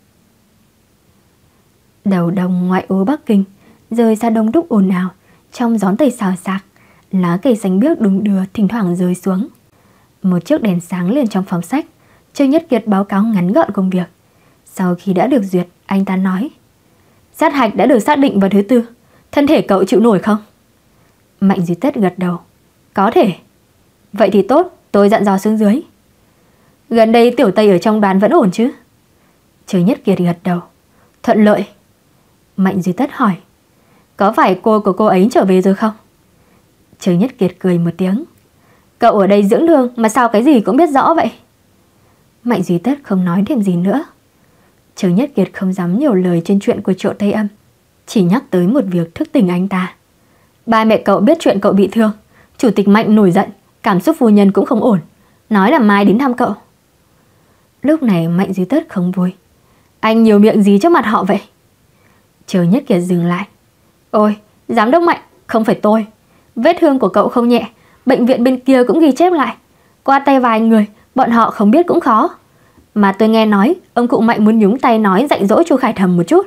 Đầu đông ngoại ô Bắc Kinh, rời xa đông đúc ồn ào, trong gió tây xào xạc, lá cây xanh biếc đung đưa thỉnh thoảng rơi xuống. Một chiếc đèn sáng lên trong phòng sách. Trương Nhất Kiệt báo cáo ngắn gọn công việc. Sau khi đã được duyệt, anh ta nói: sát hạch đã được xác định vào thứ tư. Thân thể cậu chịu nổi không? Mạnh Duy Tất gật đầu. Có thể. Vậy thì tốt, tôi dặn dò xuống dưới. Gần đây Tiểu Tây ở trong đoàn vẫn ổn chứ? Trương Nhất Kiệt gật đầu. Thuận lợi. Mạnh Duy Tất hỏi: có phải cô của cô ấy trở về rồi không? Trương Nhất Kiệt cười một tiếng. Cậu ở đây dưỡng thương mà sao cái gì cũng biết rõ vậy? Mạnh Duy Tất không nói thêm gì nữa. Trương Nhất Kiệt không dám nhiều lời trên chuyện của Triệu Tây Âm, chỉ nhắc tới một việc thức tỉnh anh ta. Ba mẹ cậu biết chuyện cậu bị thương. Chủ tịch Mạnh nổi giận, cảm xúc phu nhân cũng không ổn, nói là mai đến thăm cậu. Lúc này Mạnh Duy Tất không vui. Anh nhiều miệng gì trước mặt họ vậy? Trương Nhất Kiệt dừng lại. Ôi, giám đốc Mạnh, không phải tôi. Vết thương của cậu không nhẹ, bệnh viện bên kia cũng ghi chép lại. Qua tay vài người, bọn họ không biết cũng khó. Mà tôi nghe nói ông cụ Mạnh muốn nhúng tay nói dạy dỗ Chu Khải Thầm một chút.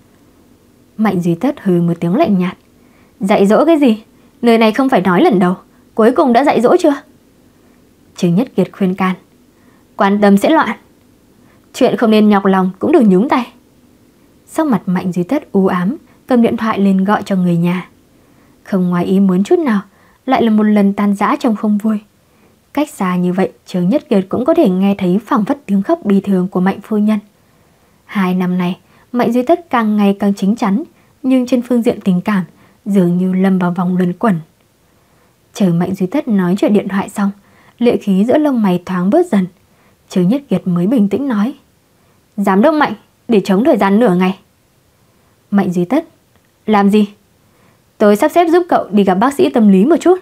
Mạnh Duy Tất hừ một tiếng lạnh nhạt. Dạy dỗ cái gì? Lời này không phải nói lần đầu, cuối cùng đã dạy dỗ chưa? Trương Nhất Kiệt khuyên can. Quan tâm sẽ loạn. Chuyện không nên nhọc lòng cũng đừng nhúng tay. Sắc mặt Mạnh Duy Tất u ám, cầm điện thoại lên gọi cho người nhà. Không ngoài ý muốn chút nào, lại là một lần tan rã trong không vui. Cách xa như vậy, Trương Nhất Kiệt cũng có thể nghe thấy phảng phất tiếng khóc bi thương của Mạnh phu nhân. 2 năm này, Mạnh Duy Tất càng ngày càng chín chắn, nhưng trên phương diện tình cảm dường như lâm vào vòng luẩn quẩn. Chờ Mạnh Duy Tất nói chuyện điện thoại xong, lệ khí giữa lông mày thoáng bớt dần. Trương Nhất Kiệt mới bình tĩnh nói: Giám đốc Mạnh, để chống thời gian nửa ngày. Mạnh Duy Tất: làm gì? Tôi sắp xếp giúp cậu đi gặp bác sĩ tâm lý một chút.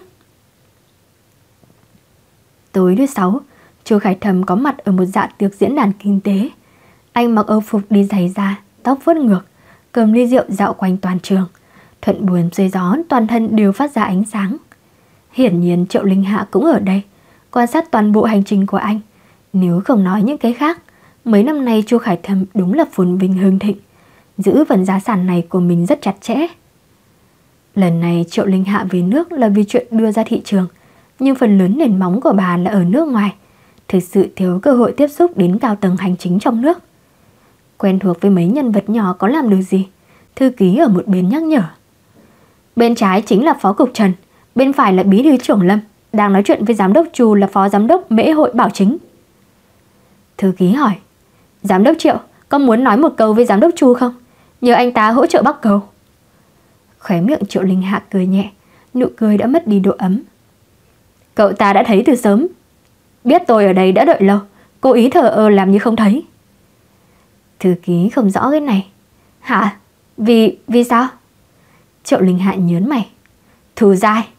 Tối thứ 6, Chu Khải Thầm có mặt ở một dạ tiệc diễn đàn kinh tế. Anh mặc âu phục đi giày da, tóc vuốt ngược, cầm ly rượu dạo quanh toàn trường. Thuận buồm xuôi gió, toàn thân đều phát ra ánh sáng. Hiển nhiên Triệu Linh Hạ cũng ở đây, quan sát toàn bộ hành trình của anh. Nếu không nói những cái khác, mấy năm nay Chu Khải Thầm đúng là phồn vinh hưng thịnh, giữ phần gia sản này của mình rất chặt chẽ. Lần này Triệu Linh Hạ về nước là vì chuyện đưa ra thị trường, nhưng phần lớn nền móng của bà là ở nước ngoài, thực sự thiếu cơ hội tiếp xúc đến cao tầng hành chính trong nước. Quen thuộc với mấy nhân vật nhỏ có làm được gì, thư ký ở một bên nhắc nhở. Bên trái chính là Phó Cục Trần, bên phải là Bí thư trưởng Lâm, đang nói chuyện với Giám đốc Chu là Phó Giám đốc Mễ Hội Bảo Chính. Thư ký hỏi: Giám đốc Triệu, có muốn nói một câu với Giám đốc Chu không? Nhờ anh ta hỗ trợ Bắc Cầu. Khóe miệng Triệu Linh Hạ cười nhẹ, nụ cười đã mất đi độ ấm. Cậu ta đã thấy từ sớm. Biết tôi ở đây đã đợi lâu, cố ý thờ ơ làm như không thấy. Thư ký không rõ cái này. Hả? Vì sao? Triệu Linh Hạ nhớn mày. Thù dai.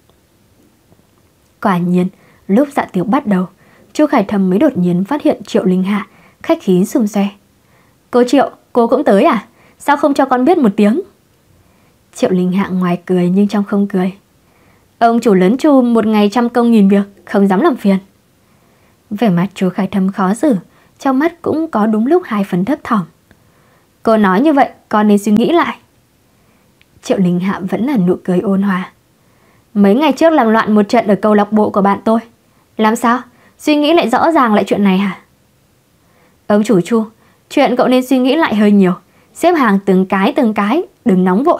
Quả nhiên, lúc dạ tiệc bắt đầu, Chu Khải Thầm mới đột nhiên phát hiện Triệu Linh Hạ, khách khí xum xoe. Cô Triệu, cô cũng tới à? Sao không cho con biết một tiếng? Triệu Linh Hạ ngoài cười nhưng trong không cười. Ông chủ lớn Chu một ngày trăm công nghìn việc, không dám làm phiền. Vẻ mặt Chu Khải Thầm khó xử, trong mắt cũng có đúng lúc 2 phần thấp thỏm. Cô nói như vậy, con nên suy nghĩ lại. Triệu Linh Hạ vẫn là nụ cười ôn hòa. Mấy ngày trước làm loạn một trận ở câu lạc bộ của bạn tôi. Làm sao? Suy nghĩ lại rõ ràng lại chuyện này hả? Ông chủ Chu, chuyện cậu nên suy nghĩ lại hơi nhiều. Xếp hàng từng cái, đừng nóng vội.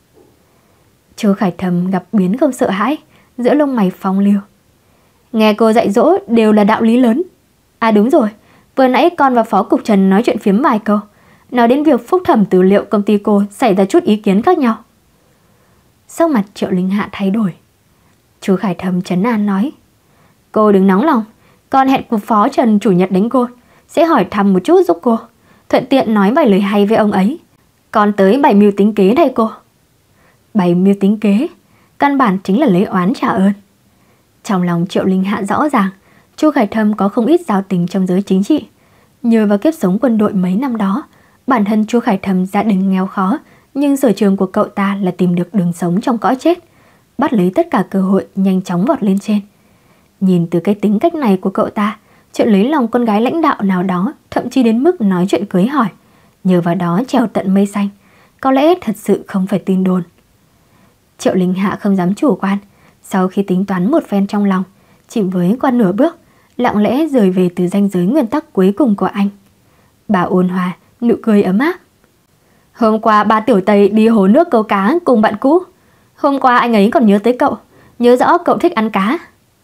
Chu Khải Thầm gặp biến không sợ hãi, giữa lông mày phong lưu. Nghe cô dạy dỗ đều là đạo lý lớn. À đúng rồi, vừa nãy con và Phó Cục Trần nói chuyện phiếm vài câu, nói đến việc phúc thẩm tư liệu công ty cô xảy ra chút ý kiến khác nhau. Sắc mặt Triệu Linh Hạ thay đổi. Chu Khải Thầm trấn an nói, cô đừng nóng lòng, con hẹn cục Phó Trần chủ nhật đánh cô, sẽ hỏi thăm một chút giúp cô, thuận tiện nói vài lời hay với ông ấy. Con tới bày mưu tính kế đây cô. Bày mưu tính kế, căn bản chính là lấy oán trả ơn. Trong lòng Triệu Linh Hạ rõ ràng, Chu Khải Thầm có không ít giao tình trong giới chính trị. Nhờ vào kiếp sống quân đội mấy năm đó, bản thân Chu Khải Thầm gia đình nghèo khó, nhưng sở trường của cậu ta là tìm được đường sống trong cõi chết, bắt lấy tất cả cơ hội nhanh chóng vọt lên trên. Nhìn từ cái tính cách này của cậu ta, chuyện lấy lòng con gái lãnh đạo nào đó, thậm chí đến mức nói chuyện cưới hỏi, nhờ vào đó trèo tận mây xanh, có lẽ thật sự không phải tin đồn. Triệu Linh Hạ không dám chủ quan, sau khi tính toán một phen trong lòng, chỉ với qua nửa bước, lặng lẽ rời về từ ranh giới nguyên tắc cuối cùng của anh. Bà ôn hòa, nụ cười ấm áp. Hôm qua ba Tiểu Tây đi hồ nước câu cá cùng bạn cũ. Hôm qua anh ấy còn nhớ tới cậu, nhớ rõ cậu thích ăn cá.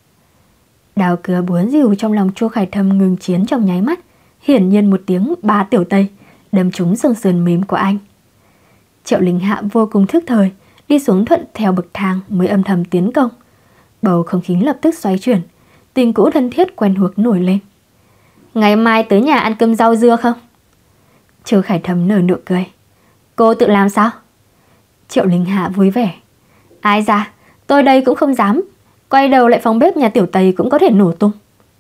Đào cứa búa rìu trong lòng Chu Khải Thầm ngừng chiến trong nháy mắt, hiển nhiên một tiếng ba Tiểu Tây đâm trúng xương sườn mềm của anh. Triệu Linh Hạ vô cùng thức thời, đi xuống thuận theo bậc thang mới âm thầm tiến công. Bầu không khí lập tức xoay chuyển, tình cũ thân thiết quen thuộc nổi lên. Ngày mai tới nhà ăn cơm rau dưa không? Chu Khải Thầm nở nụ cười. Cô tự làm sao? Triệu Linh Hạ vui vẻ. Ai da, tôi đây cũng không dám. Quay đầu lại phòng bếp nhà Tiểu Tây cũng có thể nổ tung.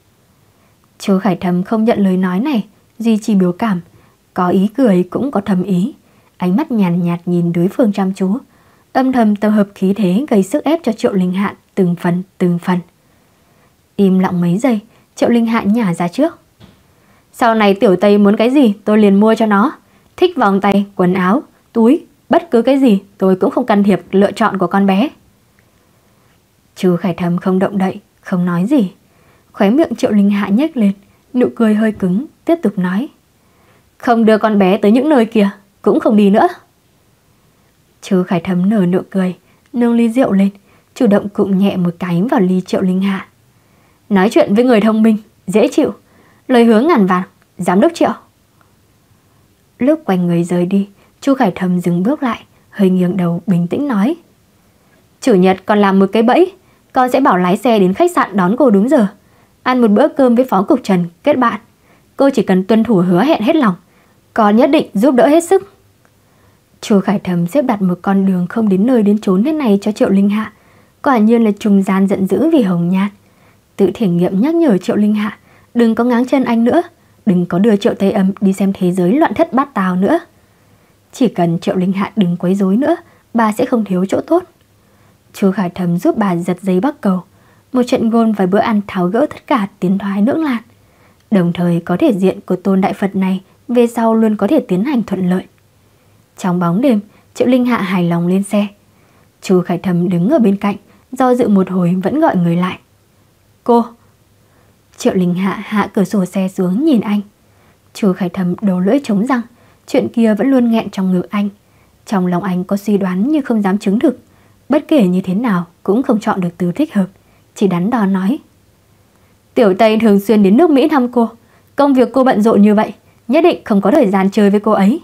Chu Khải Thầm không nhận lời nói này, duy trì biểu cảm, có ý cười cũng có thầm ý. Ánh mắt nhàn nhạt nhìn đối phương chăm chú, âm thầm tập hợp khí thế gây sức ép cho Triệu Linh Hạ từng phần. Im lặng mấy giây, Triệu Linh Hạ nhả ra trước. Sau này Tiểu Tây muốn cái gì tôi liền mua cho nó. Thích vòng tay, quần áo, túi, bất cứ cái gì tôi cũng không can thiệp lựa chọn của con bé. Chu Khải Thầm không động đậy, không nói gì. Khóe miệng Triệu Linh Hạ nhếch lên, nụ cười hơi cứng, tiếp tục nói. Không đưa con bé tới những nơi kia, cũng không đi nữa. Chu Khải Thầm nở nụ cười, nâng ly rượu lên, chủ động cụng nhẹ một cái vào ly Triệu Linh Hạ. Nói chuyện với người thông minh, dễ chịu, lời hứa ngàn vàng, giám đốc Triệu. Lúc quay người rời đi, Chu Khải Thầm dừng bước lại, hơi nghiêng đầu bình tĩnh nói. Chủ nhật còn làm một cái bẫy, con sẽ bảo lái xe đến khách sạn đón cô đúng giờ, ăn một bữa cơm với Phó Cục Trần kết bạn. Cô chỉ cần tuân thủ hứa hẹn hết lòng, con nhất định giúp đỡ hết sức. Chu Khải Thầm xếp đặt một con đường không đến nơi đến chốn thế này cho Triệu Linh Hạ, quả nhiên là trùng gian giận dữ vì hồng nhan. Tự thể nghiệm nhắc nhở Triệu Linh Hạ đừng có ngáng chân anh nữa, đừng có đưa Triệu Tây Âm đi xem thế giới loạn thất bát tào nữa. Chỉ cần Triệu Linh Hạ đừng quấy rối nữa, bà sẽ không thiếu chỗ tốt. Chu Khải Thầm giúp bà giật dây bắc cầu, một trận gôn và bữa ăn tháo gỡ tất cả tiến thoái lưỡng lan, đồng thời có thể diện của tôn đại Phật này về sau luôn có thể tiến hành thuận lợi. Trong bóng đêm, Triệu Linh Hạ hài lòng lên xe. Chu Khải Thầm đứng ở bên cạnh, do dự một hồi vẫn gọi người lại. Cô. Triệu Linh Hạ hạ cửa sổ xe xuống nhìn anh. Chu Khải Thầm đầu lưỡi trống răng, chuyện kia vẫn luôn nghẹn trong ngực anh. Trong lòng anh có suy đoán nhưng không dám chứng thực. Bất kể như thế nào cũng không chọn được từ thích hợp, chỉ đắn đo nói. Tiểu Tây thường xuyên đến nước Mỹ thăm cô, công việc cô bận rộn như vậy, nhất định không có thời gian chơi với cô ấy.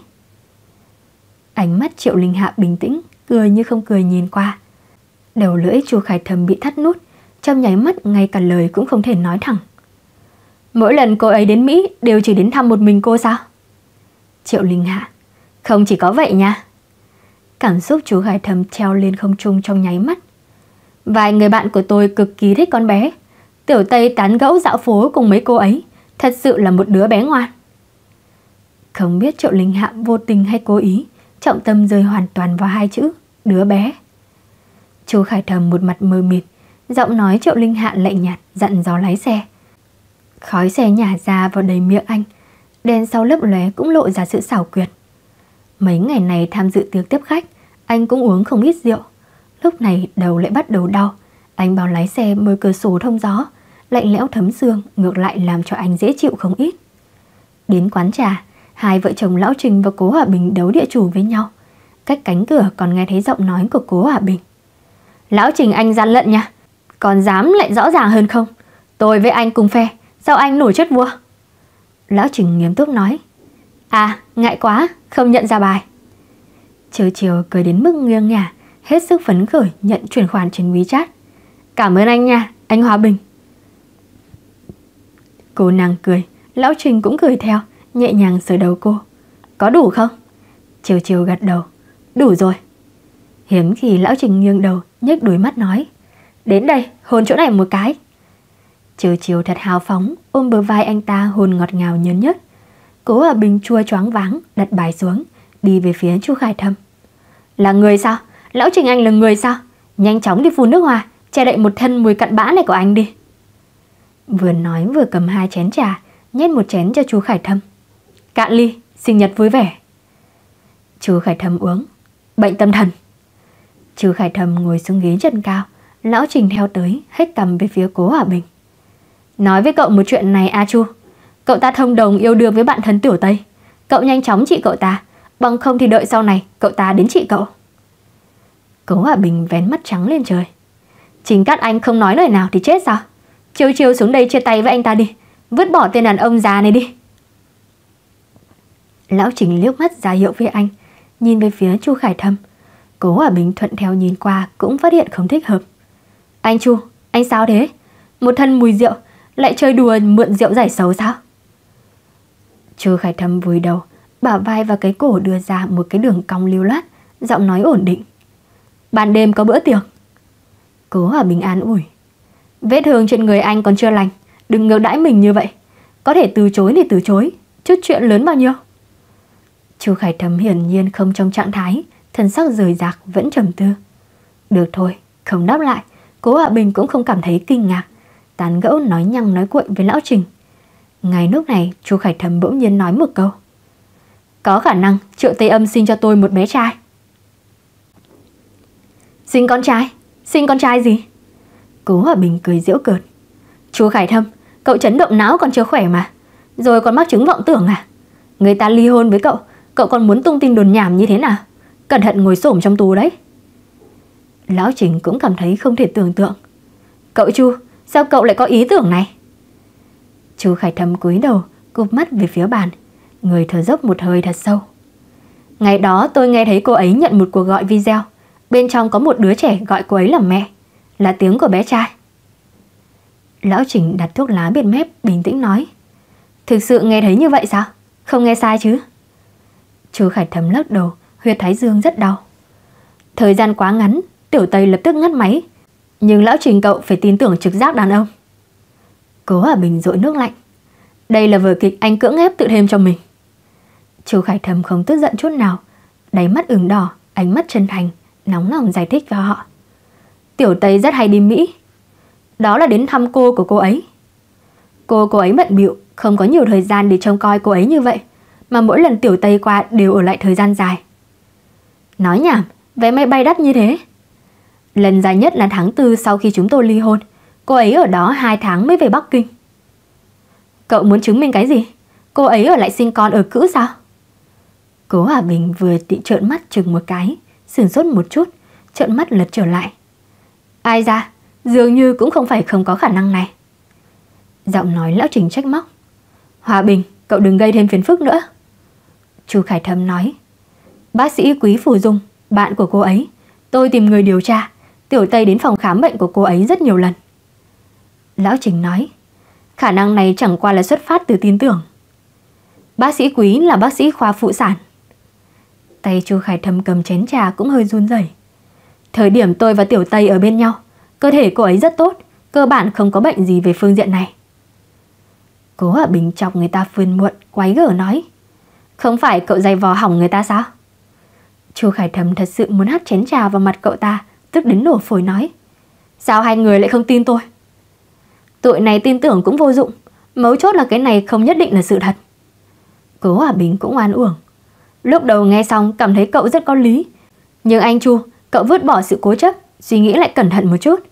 Ánh mắt Triệu Linh Hạ bình tĩnh, cười như không cười nhìn qua. Đầu lưỡi Chu Khải Thầm bị thắt nút, trong nháy mắt ngay cả lời cũng không thể nói thẳng. Mỗi lần cô ấy đến Mỹ đều chỉ đến thăm một mình cô sao? Triệu Linh Hạ. Không chỉ có vậy nha. Cảm xúc Chu Khải Thầm treo lên không trung trong nháy mắt. Vài người bạn của tôi cực kỳ thích con bé. Tiểu Tây tán gẫu dạo phố cùng mấy cô ấy, thật sự là một đứa bé ngoan. Không biết Triệu Linh Hạ vô tình hay cố ý, trọng tâm rơi hoàn toàn vào hai chữ đứa bé. Chu Khải Thầm một mặt mờ mịt, giọng nói Triệu Linh Hạ lạnh nhạt dặn dò lái xe. Khói xe nhả ra vào đầy miệng anh, đèn sau lấp lóe cũng lộ ra sự xảo quyệt. Mấy ngày này tham dự tiệc tiếp khách, anh cũng uống không ít rượu. Lúc này đầu lại bắt đầu đau. Anh bảo lái xe mở cửa sổ thông gió, lạnh lẽo thấm xương, ngược lại làm cho anh dễ chịu không ít. Đến quán trà, hai vợ chồng Lão Trình và Cố Hòa Bình đấu địa chủ với nhau. Cách cánh cửa còn nghe thấy giọng nói của Cố Hòa Bình. Lão Trình anh gian lận nha, còn dám lại rõ ràng hơn không? Tôi với anh cùng phe, sao anh nổi chất vua? Lão Trình nghiêm túc nói. À, ngại quá, không nhận ra bài. Chiều cười đến mức nghiêng ngả, hết sức phấn khởi nhận chuyển khoản trên WeChat. Cảm ơn anh nha, anh Hòa Bình. Cô nàng cười, Lão Trình cũng cười theo, nhẹ nhàng sờ đầu cô. Có đủ không? Chiều gật đầu. Đủ rồi. Hiếm khi Lão Trình nghiêng đầu, nhếch đôi mắt nói. Đến đây, hôn chỗ này một cái. Chiều thật hào phóng, ôm bờ vai anh ta hôn ngọt ngào nhớn nhất. Cố Hòa Bình chua choáng váng, đặt bài xuống, đi về phía Chu Khải Thâm. Là người sao? Lão Trình anh là người sao? Nhanh chóng đi phun nước hoa, che đậy một thân mùi cặn bã này của anh đi. Vừa nói vừa cầm 2 chén trà, nhét một chén cho chú Khải Thâm. Cạn ly, sinh nhật vui vẻ. Chú Khải Thâm uống. Bệnh tâm thần. Chú Khải Thâm ngồi xuống ghế chân cao, Lão Trình theo tới, hết cầm về phía Cố Hòa Bình. Nói với cậu một chuyện này A Chu. Cậu ta thông đồng yêu đương với bạn thân Tiểu Tây. Cậu nhanh chóng trị cậu ta, bằng không thì đợi sau này cậu ta đến trị cậu. Cố Hòa Bình vén mắt trắng lên trời. Trình Cát Anh không nói lời nào thì chết sao? Chiều xuống đây chia tay với anh ta đi, vứt bỏ tên đàn ông già này đi. Lão Trình liếc mắt ra hiệu với anh, nhìn về phía Chu Khải Thâm. Cố Hòa Bình thuận theo nhìn qua cũng phát hiện không thích hợp. Anh Chu, anh sao thế? Một thân mùi rượu, lại chơi đùa mượn rượu giải xấu sao? Chu Khải Thâm vùi đầu, bả vai và cái cổ đưa ra một cái đường cong lưu loát, giọng nói ổn định. Ban đêm có bữa tiệc. Cố Hòa Bình an ủi. Vết thương trên người anh còn chưa lành, đừng ngược đãi mình như vậy. Có thể từ chối thì từ chối, chút chuyện lớn bao nhiêu. Chu Khải Thâm hiển nhiên không trong trạng thái, thân sắc rời rạc vẫn trầm tư. Được thôi, không đáp lại. Cố Hòa Bình cũng không cảm thấy kinh ngạc, tán gẫu nói nhăng nói cuội với Lão Trình. Ngay lúc này Chu Khải Thâm bỗng nhiên nói một câu. Có khả năng Triệu Tây Âm sinh cho tôi một bé trai. Sinh con trai? Sinh con trai gì? Cố Hòa Bình cười giễu cợt. Chu Khải Thâm, cậu chấn động não còn chưa khỏe mà, rồi còn mắc chứng vọng tưởng à? Người ta ly hôn với cậu, cậu còn muốn tung tin đồn nhảm như thế nào? Cẩn thận ngồi xổm trong tù đấy. Lão Trình cũng cảm thấy không thể tưởng tượng. Cậu Chu, sao cậu lại có ý tưởng này? Chu Khải Thâm cúi đầu, cụp mắt về phía bàn, người thở dốc một hơi thật sâu. Ngày đó tôi nghe thấy cô ấy nhận một cuộc gọi video, bên trong có một đứa trẻ gọi cô ấy là mẹ, là tiếng của bé trai. Lão Trình đặt thuốc lá bên mép, bình tĩnh nói. Thực sự nghe thấy như vậy sao? Không nghe sai chứ? Chu Khải Thâm lắc đầu, huyệt thái dương rất đau. Thời gian quá ngắn, Tiểu Tây lập tức ngắt máy. Nhưng Lão Trình cậu phải tin tưởng trực giác đàn ông. Cố Hòa Bình dội nước lạnh. Đây là vở kịch anh cưỡng ép tự thêm cho mình. Chu Khải Thâm không tức giận chút nào, đáy mắt ửng đỏ, ánh mắt chân thành, nóng lòng giải thích cho họ. Tiểu Tây rất hay đi Mỹ. Đó là đến thăm cô của cô ấy. Cô ấy bận bịu, không có nhiều thời gian để trông coi cô ấy như vậy, mà mỗi lần Tiểu Tây qua đều ở lại thời gian dài. Nói nhảm, vé máy bay đắt như thế. Lần dài nhất là tháng 4 sau khi chúng tôi ly hôn. Cô ấy ở đó 2 tháng mới về Bắc Kinh. Cậu muốn chứng minh cái gì? Cô ấy ở lại sinh con ở cữ sao? Cố Hòa Bình vừa định trợn mắt chừng một cái, sửng sốt một chút, trợn mắt lật trở lại. Ai ra, dường như cũng không phải không có khả năng này. Giọng nói Lão Trình trách móc. Hòa Bình, cậu đừng gây thêm phiền phức nữa. Chu Khải Thâm nói. Bác sĩ Quý Phù Dung, bạn của cô ấy, tôi tìm người điều tra. Tiểu Tây đến phòng khám bệnh của cô ấy rất nhiều lần. Lão Trình nói. Khả năng này chẳng qua là xuất phát từ tin tưởng. Bác sĩ Quý là bác sĩ khoa phụ sản. Tay Chu Khải Thâm cầm chén trà cũng hơi run rẩy. Thời điểm tôi và Tiểu Tây ở bên nhau, cơ thể cô ấy rất tốt, cơ bản không có bệnh gì về phương diện này. Cố Hòa Bình chọc người ta phiền muộn, quái gở nói. Không phải cậu giày vò hỏng người ta sao? Chu Khải Thâm thật sự muốn hắt chén trà vào mặt cậu ta, tức đến nổ phổi nói. Sao hai người lại không tin tôi? Tụi này tin tưởng cũng vô dụng, mấu chốt là cái này không nhất định là sự thật. Cố Hòa Bình cũng oan uổng. Lúc đầu nghe xong cảm thấy cậu rất có lý. Nhưng anh Chu, cậu vứt bỏ sự cố chấp, suy nghĩ lại cẩn thận một chút.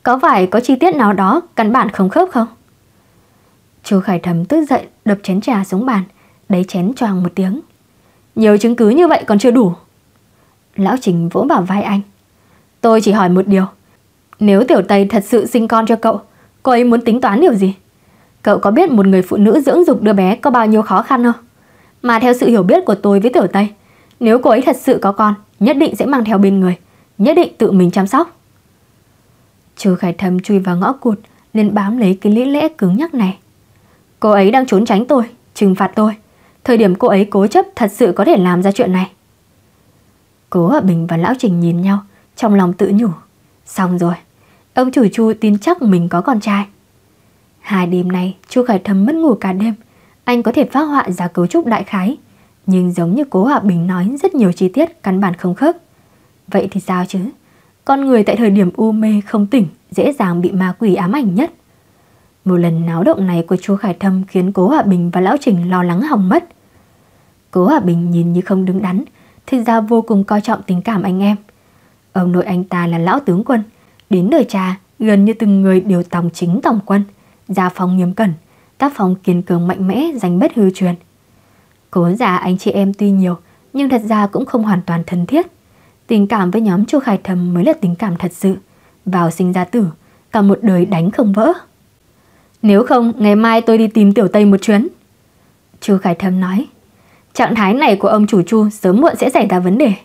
Có phải có chi tiết nào đó căn bản không khớp không? Chu Khải Thầm tức giận đập chén trà xuống bàn, đẩy chén choàng một tiếng. Nhiều chứng cứ như vậy còn chưa đủ. Lão Trình vỗ vào vai anh. Tôi chỉ hỏi một điều. Nếu Tiểu Tây thật sự sinh con cho cậu, cô ấy muốn tính toán điều gì? Cậu có biết một người phụ nữ dưỡng dục đứa bé có bao nhiêu khó khăn không? Mà theo sự hiểu biết của tôi với Tiểu Tây, nếu cô ấy thật sự có con, nhất định sẽ mang theo bên người, nhất định tự mình chăm sóc. Chu Khải Thầm chui vào ngõ cụt, nên bám lấy cái lý lẽ cứng nhắc này. Cô ấy đang trốn tránh tôi, trừng phạt tôi. Thời điểm cô ấy cố chấp thật sự có thể làm ra chuyện này. Cố Hòa Bình và Lão Trình nhìn nhau, trong lòng tự nhủ. Xong rồi, ông chủ Chu tin chắc mình có con trai. 2 đêm nay, Chu Khải Thầm mất ngủ cả đêm. Anh có thể phác họa ra cấu trúc đại khái, nhưng giống như Cố Hòa Bình nói, rất nhiều chi tiết căn bản không khớp. Vậy thì sao chứ? Con người tại thời điểm u mê không tỉnh, dễ dàng bị ma quỷ ám ảnh nhất. Một lần náo động này của Chu Khải Thầm khiến Cố Hòa Bình và Lão Trình lo lắng hỏng mất. Cố Hòa Bình nhìn như không đứng đắn, thực ra vô cùng coi trọng tình cảm anh em. Ông nội anh ta là lão tướng quân, đến đời cha gần như từng người đều tòng chính tòng quân, gia phong nghiêm cẩn, tác phong kiên cường mạnh mẽ, danh bất hư truyền. Cố gia anh chị em tuy nhiều, nhưng thật ra cũng không hoàn toàn thân thiết. Tình cảm với nhóm Chu Khải Thầm mới là tình cảm thật sự, vào sinh ra tử, cả một đời đánh không vỡ. Nếu không, ngày mai tôi đi tìm Tiểu Tây một chuyến. Chu Khải Thầm nói. Trạng thái này của ông chủ Chu sớm muộn sẽ xảy ra vấn đề.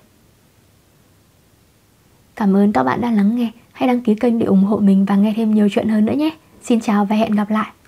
Cảm ơn các bạn đã lắng nghe. Hãy đăng ký kênh để ủng hộ mình và nghe thêm nhiều chuyện hơn nữa nhé. Xin chào và hẹn gặp lại.